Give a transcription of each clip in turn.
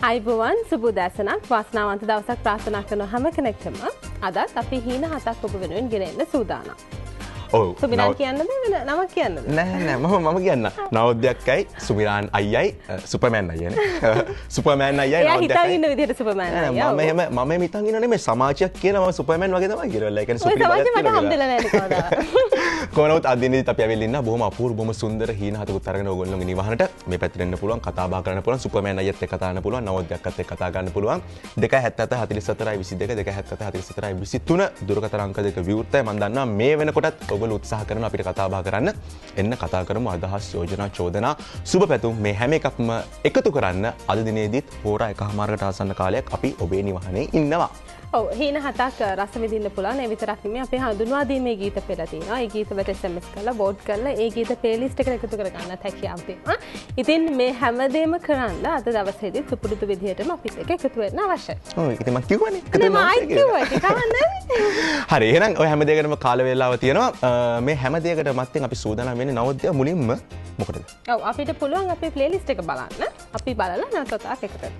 ආයිබෝවන් සුබෝදෑසනක් වාසනාවන්ත දවසක් ප්‍රාර්ථනා කරන හැම කෙනෙක්ටම අදත් අපි හීන 7ක් ඔබ වෙනුවෙන් ගෙනෙන්න සූදානම්. ඔව්. සුබිරාන් කියන්නද වෙන නමක් කියන්නද? නෑ මම කියන්න. නවෝදයක්යි සුබිරාන් අයියයි සුපර්මෑන් අයියනේ. සුපර්මෑන් අයියයි නවෝදයක්යි. එයා හිතන් ඉන්න විදිහට සුපර්මෑන් අයියා. මම හිතන් ඉන්න නෙමෙයි සමාජයක් කියලා මම සුපර්මෑන් වගේ තමයි කියලා. ඒ කියන්නේ සුපිරි වගේ මට හම්බෙලා නෑනේ කවදාවත්. කොහොමවත් අදින්නේ අපි ඇවිල්ලා ඉන්න බොහොම අපූර්ව බොහොම සුන්දර හීන 7කුත් අරගෙන ඕගොල්ලෝගේ නිවහනට මේ පැත්තට එන්න පුළුවන් කතා බහ කරන්න පුළුවන් සුපර්මෑන් අයියත් එක්ක කතා කරන්න පුළුවන් නවෝදයක්ත් එක්ක කතා කරන්න පුළුවන් 277 44 22 277 44 23 දුරකථන අංක දෙක විවෘතයි මම දන්නවා මේ වෙනකොටත් ඔයගොල්ලෝ උත්සාහ කරන අපිට කතා බහ කරන්න එන්න කතා කරමු අදහස් යෝජනා චෝදනා සුබ පැතුම් මේ හැම එකක්ම එකතු කරන්න අද දිනේදීත් හෝරා එකමාරකට ආසන්න කාලයක් අපි ඔබේ නිවහනේ ඉන්නවා. ඔව් හීන 7ක් රස විඳින්න පුළුවන්. ඒ විතරක් නෙමෙයි අපි හඳුන්වා දීමේ ගීත පෙළ තියෙනවා. ඒ ගීත වලට SMS කරලා වෝට් කරලා ඒ ගීත ප්ලේලිස්ට් එකට එකතු කරගන්නත් හැකියාව තියෙනවා. ඉතින් මේ හැමදේම කරන්න අද දවසේදී සුපුරුදු විදිහටම අපිත් එක්ක එකතු වෙන්න අවශ්‍යයි. ඔව් ඉතින් මම කිව්වනේ එකතු වෙන්න අවශ්‍යයි කියලා. ඒක කවන්නේ. හරි එහෙනම් ඔය හැම දෙයකටම කාල වේලාව තියෙනවා. මේ හැම දෙයකට මත්තෙන් අපි සූදානම් වෙන්නේ නවෝදය මුලින්ම මොකටද? ඔව් අපිට පුළුවන් අපේ ප්ලේලිස්ට් එක බලන්න. අපි බලලා නැවතත් එකතු වෙමු.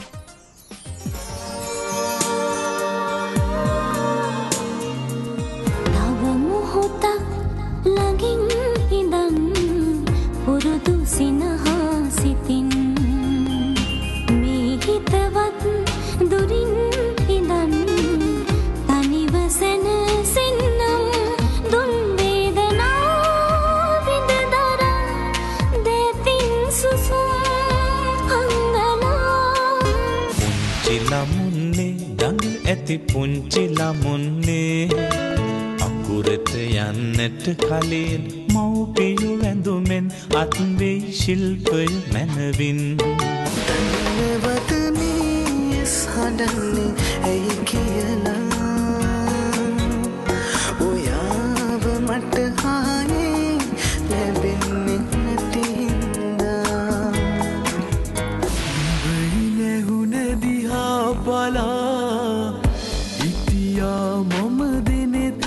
ලගින් ඉඳන් පුරුදු සිනහා සිතින් මේ හිතවත් දුරින් ඉඳන් තනිව සැනසෙන්නම් දුන් වේදනා විඳ දරා දෙතින් සුසුම් අංගලා පුංචි ළමුන්නේ දඟ ඇති පුංචි ළමුන්නේ කුරට යන්නට කලින් මව්පියු වැඳුමෙන් අත්වෙයි ශිල්පය මැනවින් දැනවතනී සඩන්නේ ඇයි කියලා ඔයාව මට හානේ ලැබෙන්නේ නැති හින්දා වෙයිලෙහුන දිහා බලා ඉතියා මම දෙනෙත්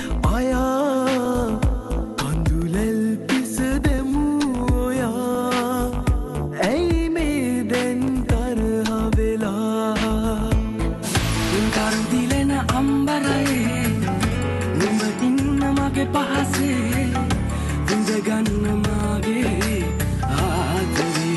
කඳුලෙල් පිස දෙමුයා ඇයි මේ දැන් තරහ වෙලා කරුදිලෙන අම්බරයේ නුඹ ඉන්න මගේ පහසේ විඳගන්න මගේ ආදරේ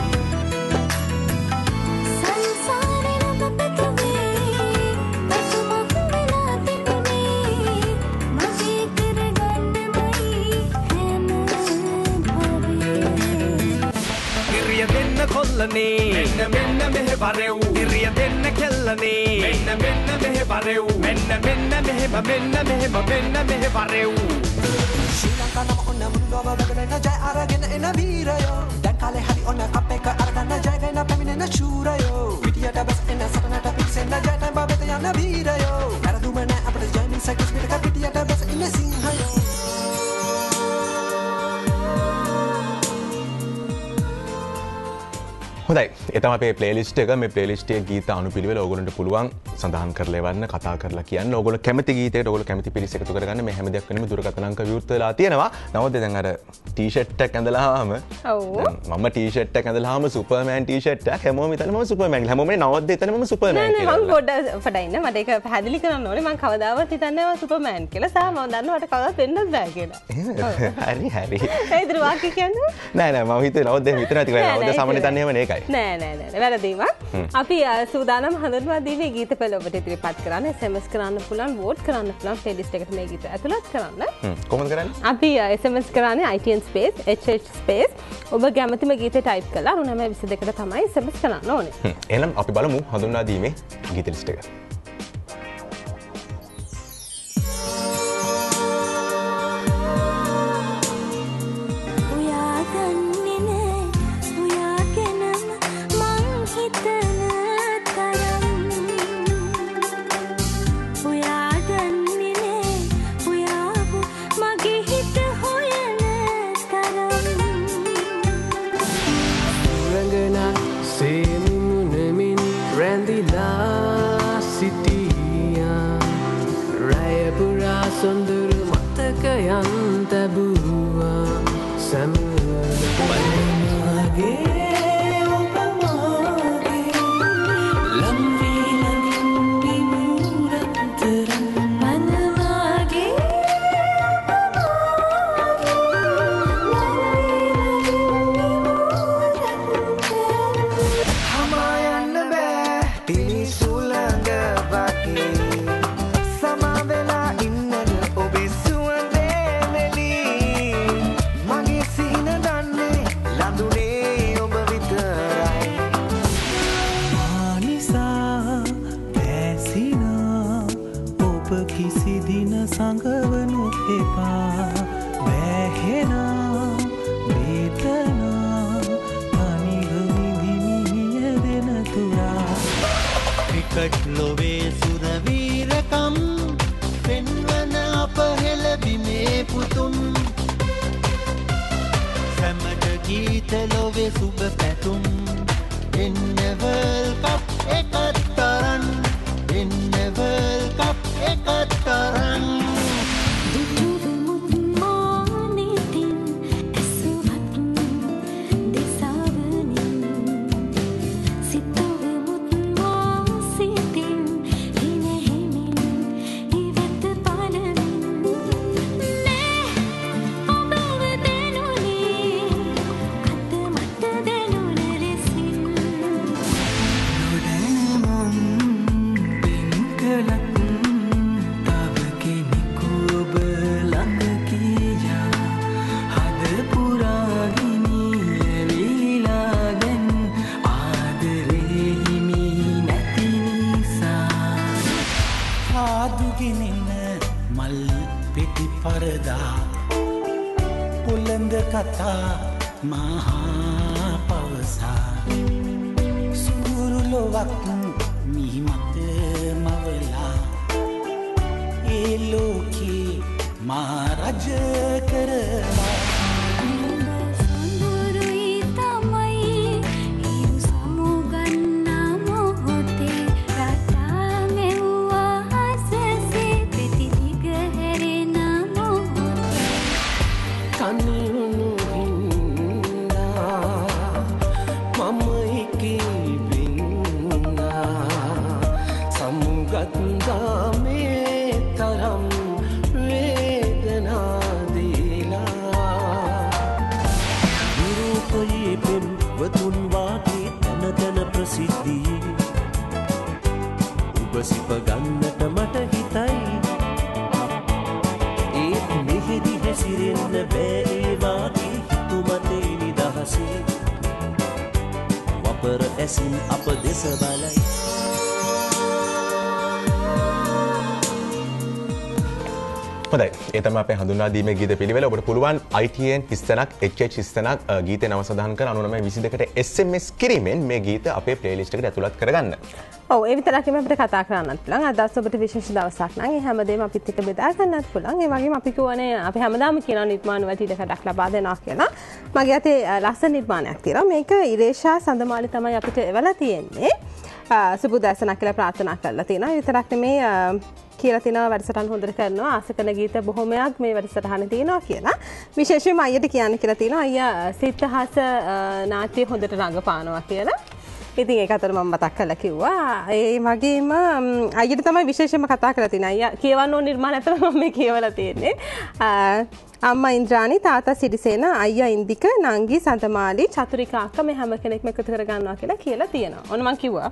කොල්ලනේ මෙන්න මෙහෙ බරෙව් ඉරිය දෙන්න කෙල්ලනේ මෙන්න මෙහෙ බරෙව් මෙන්න මෙහෙම මෙන්න මෙහෙ බරෙව් ශ්‍රී ලංකා නම ඔන්න මුල්ලව වගන ජය අරගෙන එන වීරයෝ දැන් කාලේ හරි ඔන්න අප එක අරගෙන ජයගෙන පැමිණෙන ශූරයෝ පිටියට බස් එන සටනට පික්සෙන්න ජයතන් බබෙත යන වීරයෝ අරදුම නැ අපිට ජයමින් සකස් පිටක පිටියට බස් ඉන්න සිංහයෝ හොඳයි එතම අපේ ප්ලේලිස්ට් එක මේ ප්ලේලිස්ට් එකේ ගීත අනුපිළිවෙල ඕගොල්ලන්ට පුළුවන් සඳහන් කරලා එවන්න කතා කරලා කියන්න ඕගොල්ලෝ කැමති ගීතයකට ඕගොල්ලෝ කැමති පිරිස එකතු කරගන්න මේ හැම දෙයක් වෙනම දුරකථන අංක විවෘත වෙලා තියෙනවා නමුත් දැන් අර ටී-ෂර්ට් එකක් ඇඳලාම ඔව් මම ටී-ෂර්ට් එකක් ඇඳලාම සුපර්මෑන් ටී-ෂර්ට් එකක් හැමෝම හිතන්නේ මම සුපර්මෑන් කියලා හැමෝම නවද්ද හිතන්නේ මම සුපර්මෑන් කියලා නෑ මම පොඩ්ඩක් ඉන්න මට ඒක පැහැදිලි කරන්න ඕනේ මම කවදාවත් හිතන්නේ මම සුපර්මෑන් කියලා සහ මම දන්නවා මට කවදාවත් වෙන්නත් බෑ කියලා හරි ඒ දර වාක්‍ය කියන්නේ නෑ මම හිතුවේ නවද්ද හිතන ඇති කියලා නවද්ද සාමාන්‍ය හිතන්නේ එහෙම නේකයි නෑ වැරදීමක් අපි සූදානම් හඳුන්වා දීමේ ගීත පෙළ ඔබට ඉදිරිපත් කරන්න SMS කරන්න පුළුවන් වෝට් කරන්න පුළුවන් ප්ලේලිස්ට් එකට මේ ගීත ඇතුළත් කරන්න කොහොමද කරන්නේ අපි SMS කරන්නේ ITN space HH space ඔබ කැමතිම ගීතය ටයිප් කරලා 9922ට තමයි SMS කරන්න ඕනේ එහෙනම් අපි බලමු හඳුන්වා දීමේ ගීත ලිස්ට් එක සොඳුරු මතකයන් තැබුවා සැමගේ ඔබ මාගේ කිසි දින සඟවනු එපා වැහෙනා වේදනා තනිව විඳිමිය දෙන තුරා ක්‍රිකට් ලොවේ සුරවීරකම් පෙන්වන අප හෙළබිමේ පුතුන් සැමට ගීත ලොවේ සුබ පැතුම් එන්න වර්ල්ඩ් කප් එකත් තරන් එන්න වර්ල්ඩ් කප් එකත් තරන් කතා මහා පවසා සුරුලොවක් මිහිමත මවලා ඒ ලෝකේ මා රජ කරලා සිප ගන්නට මට හිතයි ඒත් මෙහෙදි හැසිරෙන්න බෑ ඒ වාගේ හිතුමතේ නිදහසේ වපර ඇසින් අප දෙස බලයි හොඳයි ඒ තමයි අපේ හඳුන්වා දීමේ ගීත පිළිවෙල. ඔබට පුළුවන් ITN 30ක් HH 30ක් ගීතේ නම සඳහන් කර 9922ට SMS කිරීමෙන් මේ ගීත අපේ ප්ලේලිස්ට් එකට ඇතුළත් කරගන්න. ඔව් ඒ විතරක් නෙමෙයි අපිට කතා කරන්නත් පුළුවන්. අද දවස් ඔබට විශේෂ දවසක් නම් ඒ හැමදේම අපිත් එක්ක බෙදා ගන්නත් පුළුවන්. ඒ වගේම අපි කියවනේ අපි හැමදාම කියනවා නිර්මාණ වලට ඉඩකඩක් ලබා දෙනවා කියලා. මගේ අතේ ලස්සන නිර්මාණයක් තියෙනවා. මේක ඉරේෂා සඳමාලි තමයි අපිට එවලා තියෙන්නේ. සුබුදෑසනක් කියලා ප්‍රාර්ථනා කරලා තියෙනවා. ඒ විතරක් නෙමෙයි කියලා තිනවා වැඩසටහන හොඳට කරනවා ආස කරන ගීත බොහොමයක් මේ වැඩසටහනේ තියෙනවා කියලා. විශේෂයෙන්ම අයියට කියන්න කියලා තියෙනවා අයියා සිතහස නාට්‍ය හොඳට රඟපානවා කියලා. ඉතින් ඒක අතර මම මතක් කරලා කිව්වා. ඒ වගේම අයියට තමයි විශේෂයෙන්ම කතා කරලා තියෙන්නේ. අයියා කියවන්න ඕන නිර්මාණ අතර මම මේ කියවලා තියෙන්නේ. අම්මා ඉන්ද්‍රාණි තාත්තා සිරිසේන අයියා ඉන්දික නංගි සඳමාලි චතුරිකා අක්කා මේ හැම කෙනෙක්ම එකතු කර ගන්නවා කියලා කියනවා. ඔන්න මම කිව්වා.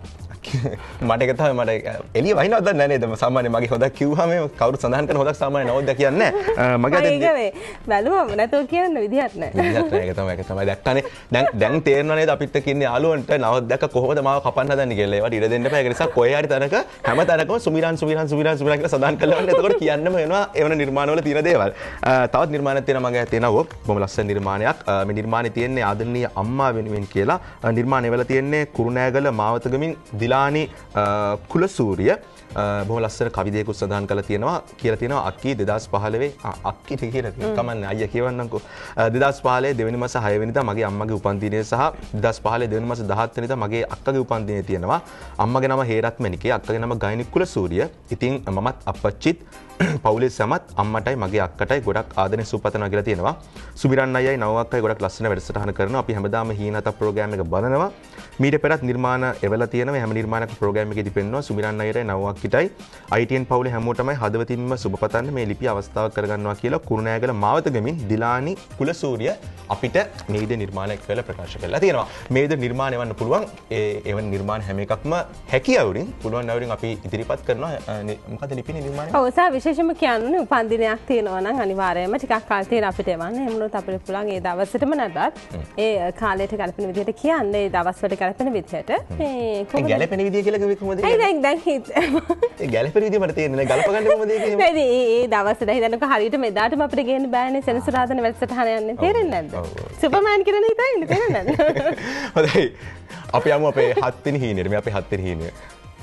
මට ඒක තමයි මට එළිය වහිනවද දන්නේ නැහැ නේද? සාමාන්‍යයෙන් මගේ හොදක් කිව්වම කවුරු සඳහන් කරන හොදක් සාමාන්‍ය නවෝදය කියන්නේ නැහැ. මගේ අද ඒක බැලුවම නැතෝ කියන්න විදිහක් නැහැ. විදිහක් නැහැ. ඒක තමයි දැක්කනේ. දැන් තේරෙනව නේද අපිත් එක්ක ඉන්නේ යාළුවන්ට නවෝදයක කොහොමද මාව කපන්න හදන්නේ කියලා. ඒවට ඉඩ දෙන්න එපා. ඒක නිසා කොහේ හරි තැනක හැම තැනකම සුමිරන් කියලා සඳහන් කරලා වන්න. එතකොට කියන්නම වෙනවා එවන නිර්මාණවල තියෙන දේවල්. තවත් නිර්මාණයක් තියෙනවා මගේ තියෙනවා බොහොම ලස්සන නිර්මාණයක්. මේ නිර්මාණේ තියෙන්නේ ආදරණීය අම්මා වෙනුවෙන් කියලා. නිර්මාණය වල තියෙන්නේ කුරුණෑගල මාවතගමින් දිලානි කුලසූරිය බොහොම ලස්සන කවි දෙකක් සඳහන් කරලා තියෙනවා අක්කී 2015 අක්කිට කියලා තියෙනවා කමන්නේ අයියා කියවන්නම්කෝ 2015 දෙවෙනි මාස 6 වෙනිදා මගේ අම්මගේ උපන්දිනය සහ 2015 දෙවෙනි මාස 17 වෙනිදා මගේ අක්කගේ උපන්දිනය තියෙනවා අම්මගේ නම හේරත් මැණිකේ අක්කගේ නම ගයිනි කුලසූරිය ඉතින් මමත් අප්පච්චිත් පවුලේ සමත් අම්මටයි මගේ අක්කටයි ගොඩක් ආදරෙන් සුවපතනවා කියලා තියෙනවා සුමිරන් අයියයි නව අක්කයි ගොඩක් ලස්සන වැඩසටහන කරනවා අපි හැමදාම හීනත ප්‍රෝග්‍රෑම් එක බලනවා මීට පෙරත් නිර්මාණ එවලා තියෙනවා හැම නිර්මාණයක් ප්‍රෝග්‍රෑම් එකේදී පෙන්වනවා සුමිරන් අයියටයි නව අක්කිටයි ITN පවුලේ හැමෝටමයි හදවතින්ම සුබපතන්න මේ ලිපිය අවස්ථාවක් කරගන්නවා කියලා කුරුණෑගල මාවතගමින් දිලානි කුලසූරිය අපිට මේ විදිහේ නිර්මාණයක් කියලා ප්‍රකාශ කරලා තියෙනවා මේ විදිහේ නිර්මාණ එවන්න පුළුවන් එවන නිර්මාණ හැම එකක්ම හැකියවුරින් පුළුවන් නැවරින් අපි ඉදිරිපත් කරනවා මොකද ලිපිනේ නිර්මාණය ඔව් සාවිශේෂ විශේෂම කියන්නේ උපන්දිනයක් තියෙනවා නම් අනිවාර්යයෙන්ම ටිකක් කල් තියෙන අපිට එවන්න. එහෙම වුණොත් අපිට පුළුවන් ඒ දවසටම නැත්නම් ඒ කාලයට ගැලපෙන විදිහට කියන්නේ ඒ දවස්වලට ගැලපෙන විදිහට මේ කොහොමද ගැලපෙන විදිය කියලා කිව්වේ කොහොමද? දැන් ඒ ගැලපෙන විදිය මට තේරෙන්නේ නැහැ. ගලප ගන්න කොහොමද ඒක? නේද ඒ දවසට හිතන්නකො හරියට මෙදාටම අපිට ගේන්න බෑනේ සෙනසුරාදානේ වැඩසටහන යන්නේ. තේරෙන්නේ නැද්ද? සුපර්මෑන් කියලා හිතන්නේ තේරෙන්නේ නැද්ද? හොඳයි. අපි යමු අපේ 7 වෙනි හීනෙට. මේ අපේ 7 වෙනි හීනය.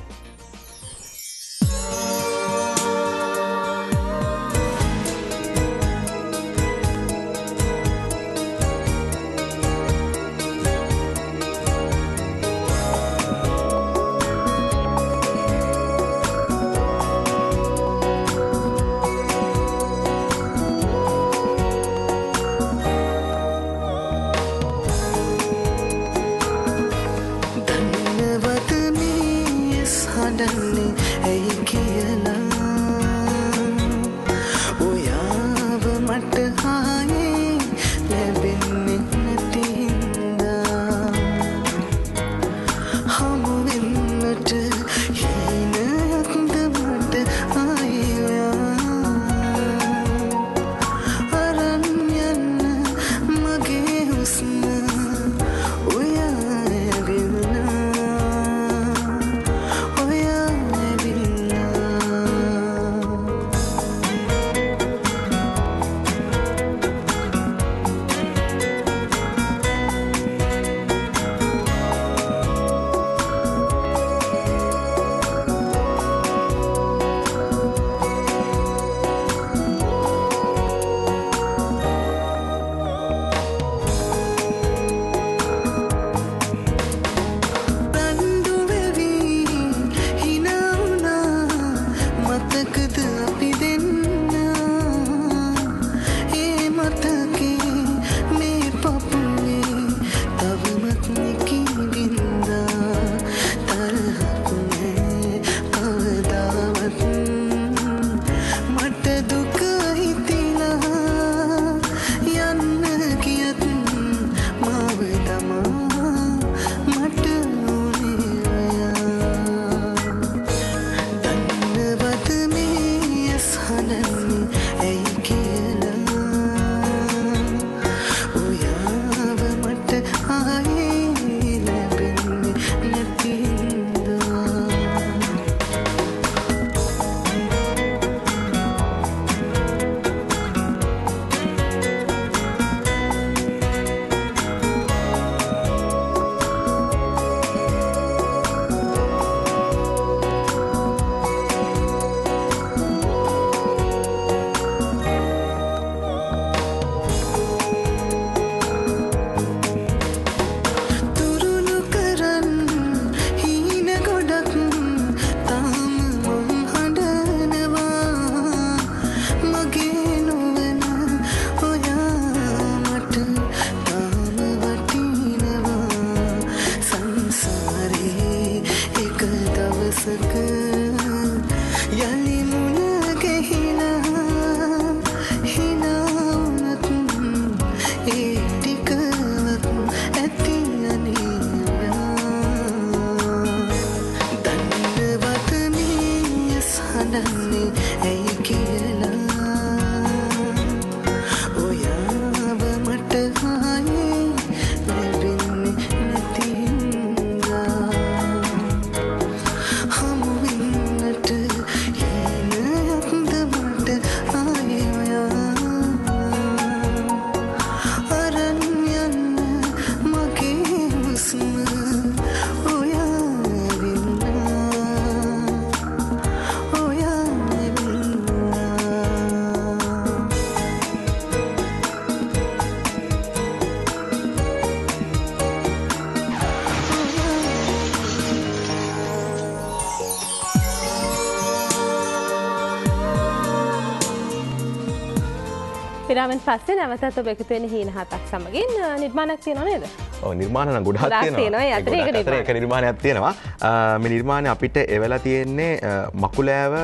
විරාමෙන් පස්සේ නැවතත් ඔබ එකතු වෙන හීන හතක් සමගින් නිර්මාණයක් තියෙනව නේද? ඔව් නිර්මාණ නම් ගොඩක් තියෙනවා. ඒ අතරේ එක නිර්මාණයක් තියෙනවා. මේ නිර්මාණය අපිට එවලා තියෙන්නේ මකුලෑව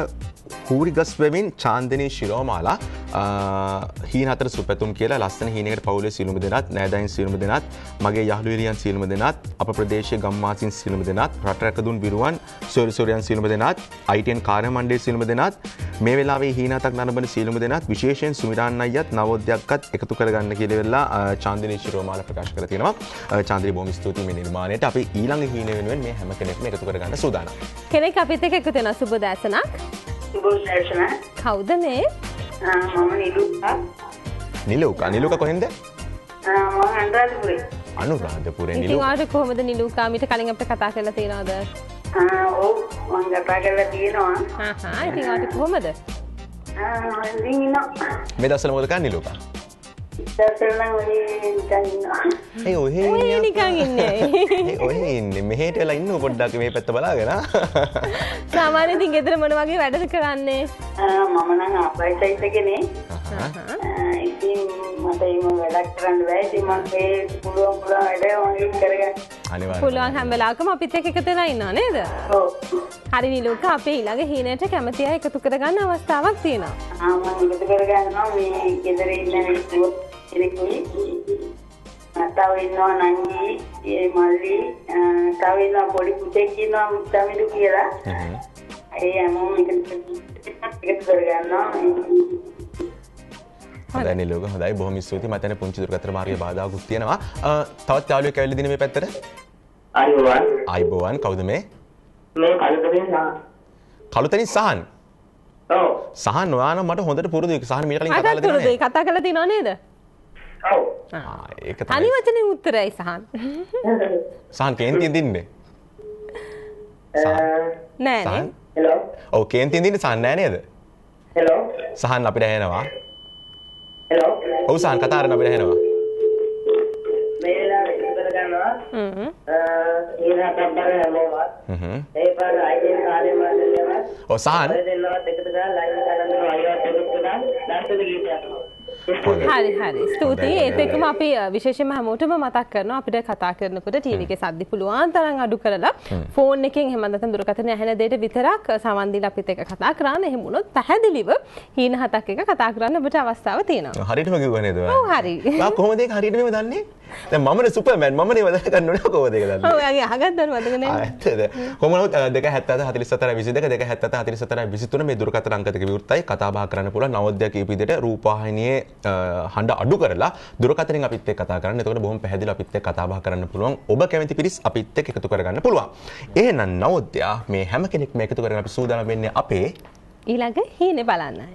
හූරිගස් වෙමින් චාන්දිනී ශිරෝමාලා හීන හතර සුපැතුම් කියලා ලස්සන හීනකට පවුලේ සියලුම දෙනාත් නෑදෑයන් සියලුම දෙනාත් මගේ යහළු එළියන් සියලුම දෙනාත් අප ප්‍රදේශයේ ගම්වාසීන් සියලුම දෙනාත් රට රැකදුන් විරුවන් සොයුරියන් සියලුම දෙනාත් ITN කාර්ය මණ්ඩලයේ සියලුම දෙනාත් මේ වෙලාවේ හීන හතක් නරඹන සියලුම දෙනාත් විශේෂයෙන් සුමිරාන් අයියත් නවෝදයක්වත් එකතු කරගන්න කියලා වෙලා චාන්දිනී ශිරෝමාලා ප්‍රකාශ කරලා තියෙනවා. චාන්දිනී බොහොම ස්තුතියි මේ නිර්මාණයට. අපි ඊළඟ හීන වෙනුවෙන් මේ හැම කෙනෙක්ම එකතු කරගන්න සූදානම්. කෙනෙක් අපිත් එක්ක එකතු වෙනවා. සුබ දැසනක්. සුබෝදර්ශන. කවුද මේ? මම නිලුකා. නිලුකා කොහෙන්ද? මම අනුරාධපුරේ. අනුරාධපුරේ ඉතින් ආට කොහොමද නිලුකා මීට කලින් අපිට කතා කරලා තියෙනවද? ඔව් මම කතා කරලා තියෙනවා. ඉතින් ආට කොහොමද? ඉතින් ඉන්නවා. මේ දවස්වල මොකද කරන්නේ නිලුකා? ඉස්සෙල්ලා නම් නිකන් ඉන්නවා. ඔය නිකන් ඉන්නේ. ඔය ඉන්නේ මෙහෙට වෙලා ඉන්නව පොඩ්ඩක් මේ පැත්ත බලාගෙන. සාමාන්‍යයෙන් ඉතින් ගෙදර මොන වගේ වැඩද කරන්නේ? මම නම් අපයි සයිට් එකනේ. ඉතින් මට එහෙම වැඩක් කරන්න බෑ. ඉතින් මම ඒ පුළුවන් වැඩ මම කරගන්න. අනිවාර්යයෙන්. පුළුවන් හැම වෙලාවකම අපිත් එක්ක එකතු වෙලා ඉන්නවා නේද? ඔව්. හරි නිලුකා අපේ ඊළඟ හීනයට කැමති අය එකතු කරගන්න අවස්ථාවක් තියෙනවා. මම එකතු කරගන්නවා මේ ගෙදර ඉන්න කෙනෙකුයි. තව ඉන්නවා නංගි, ඒ මල්ලි, තව ඉන්නවා පොඩි පුතෙක් ඉන්නවා මුත්තමිදු කියලා. ඒ හැමෝම එකතු කරගන්නවා. හොඳයි නිලුක හොඳයි බොහොම ස්තුතියි මට එන පුංචි දුරකථන මාර්ගයේ බාධාකුත් තියෙනවා තවත් යාළුවෙක් ඇවිල්ලා දින මේ පැත්තට ආයිබෝවන් කවුද මේ කළුතරින් සහන් ඔව් සහන් ඔයා නම් මට හොඳට පුරුදුයි සහන් මීට කලින් කතා කරලා පුරුදුයි කතා කරලා තියෙනව නේද ඔව් ඒක තමයි තනි වචනේ උත්තරයි සහන් සහන් කේන්තියෙන් දින්නේ නෑ නේ හෙලෝ ඔව් කේන්තියෙන් දින්නේ සහන් නෑ නේද හෙලෝ සහන් අපිට ඇහෙනවා හෙලෝ ඔව් සහන් කතා කරන අපිට ඇහෙනවා මේ වෙලාවේ ඉතර ගන්නවා ඊළඟ නම්බර හැමෝම ඒ පාර අයිඩි කාලේ මාදලියම ඔව් සහන් දෙන්නවත් එකතු කරලා ලයින් කරලා දෙනවා අයිවත් එකතු කරලා දැන් ගීතයක් හරි හරි ස්තුතියි ඒත් එක්කම අපි විශේෂයෙන්ම හැමෝටම මතක් කරනවා අපිට කතා කරනකොට ටීවී එකේ සද්ද පුළුවන් තරම් අඩු කරලා ෆෝන් එකෙන් එහෙම නැත්නම් දුරකථන ඇහෙන දෙයට විතරක් සමන් දීලා අපිත් එක්ක කතා කරන්න එහෙම වුණොත් පැහැදිලිව හීන හතක් එක කතා කරන්න ඔබට අවස්ථාව තියෙනවා හරියටම කිව්වා නේද ඔයා ඔව් හරි ඔයා කොහොමද ඒක හරියටම දන්නේ දැන් මමනේ සුපර්මෑන් මමනේ වදලා ගන්න ඕනේ කොහොමද ඒක දන්නේ ඔව් එයාගේ අහගත්තද මතක නෑ ඇත්තද කොහොමද 277 44 22 277 44 23 මේ දුරකථන අංක දෙක විවෘතයි කතා බහ කරන්න පුළුවන් නවෝදයක් කීප විදිහට රූපවාහිනියේ හඬ අඩු කරලා දුරකථනෙන් අපිත් එක්ක කතා කරන්න. එතකොට බොහොම පැහැදිලිව අපිත් එක්ක කතා බහ කරන්න පුළුවන්. ඔබ කැමති පිරිස් අපිත් එක්ක එකතු කරගන්න පුළුවන්. එහෙනම් නවෝදයා මේ හැම කෙනෙක්ම එකතු කරගෙන අපි සූදානම් වෙන්නේ අපේ ඊළඟ හීනේ බලන්නයි.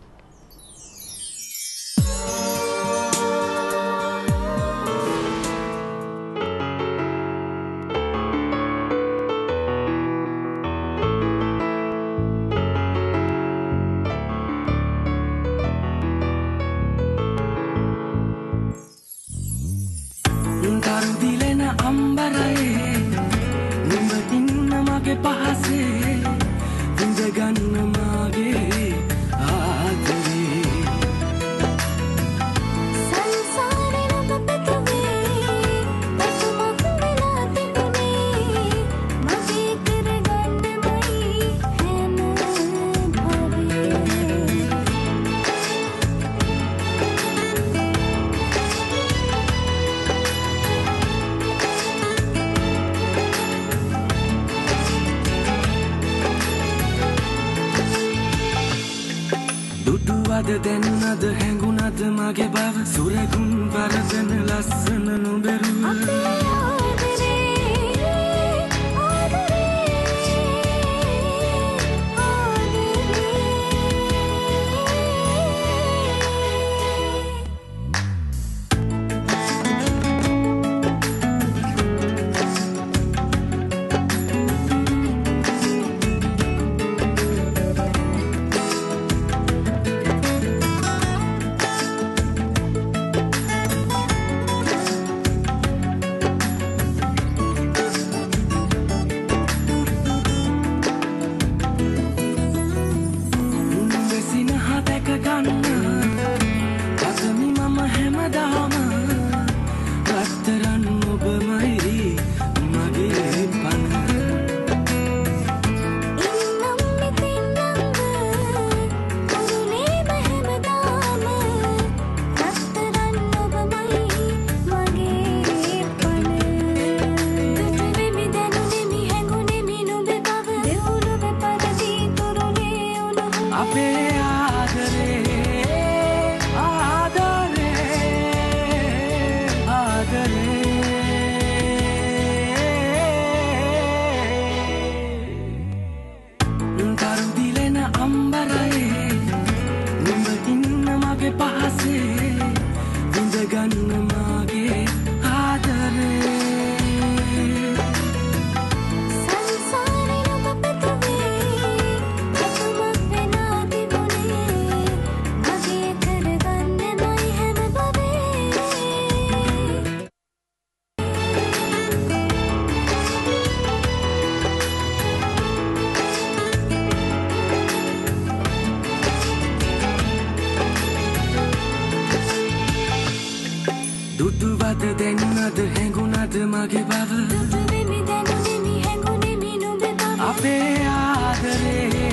දැනුණද හැඟුණද මගේ බව සුරගුන් වරදන ලස්සන නොබෙරුව දුටුවද දෙන්නද හැඟුණද මගේ බව දුටුවෙමි දැනුනෙමි හැඟුනෙමි නුඹේ බව අපේ ආදරේ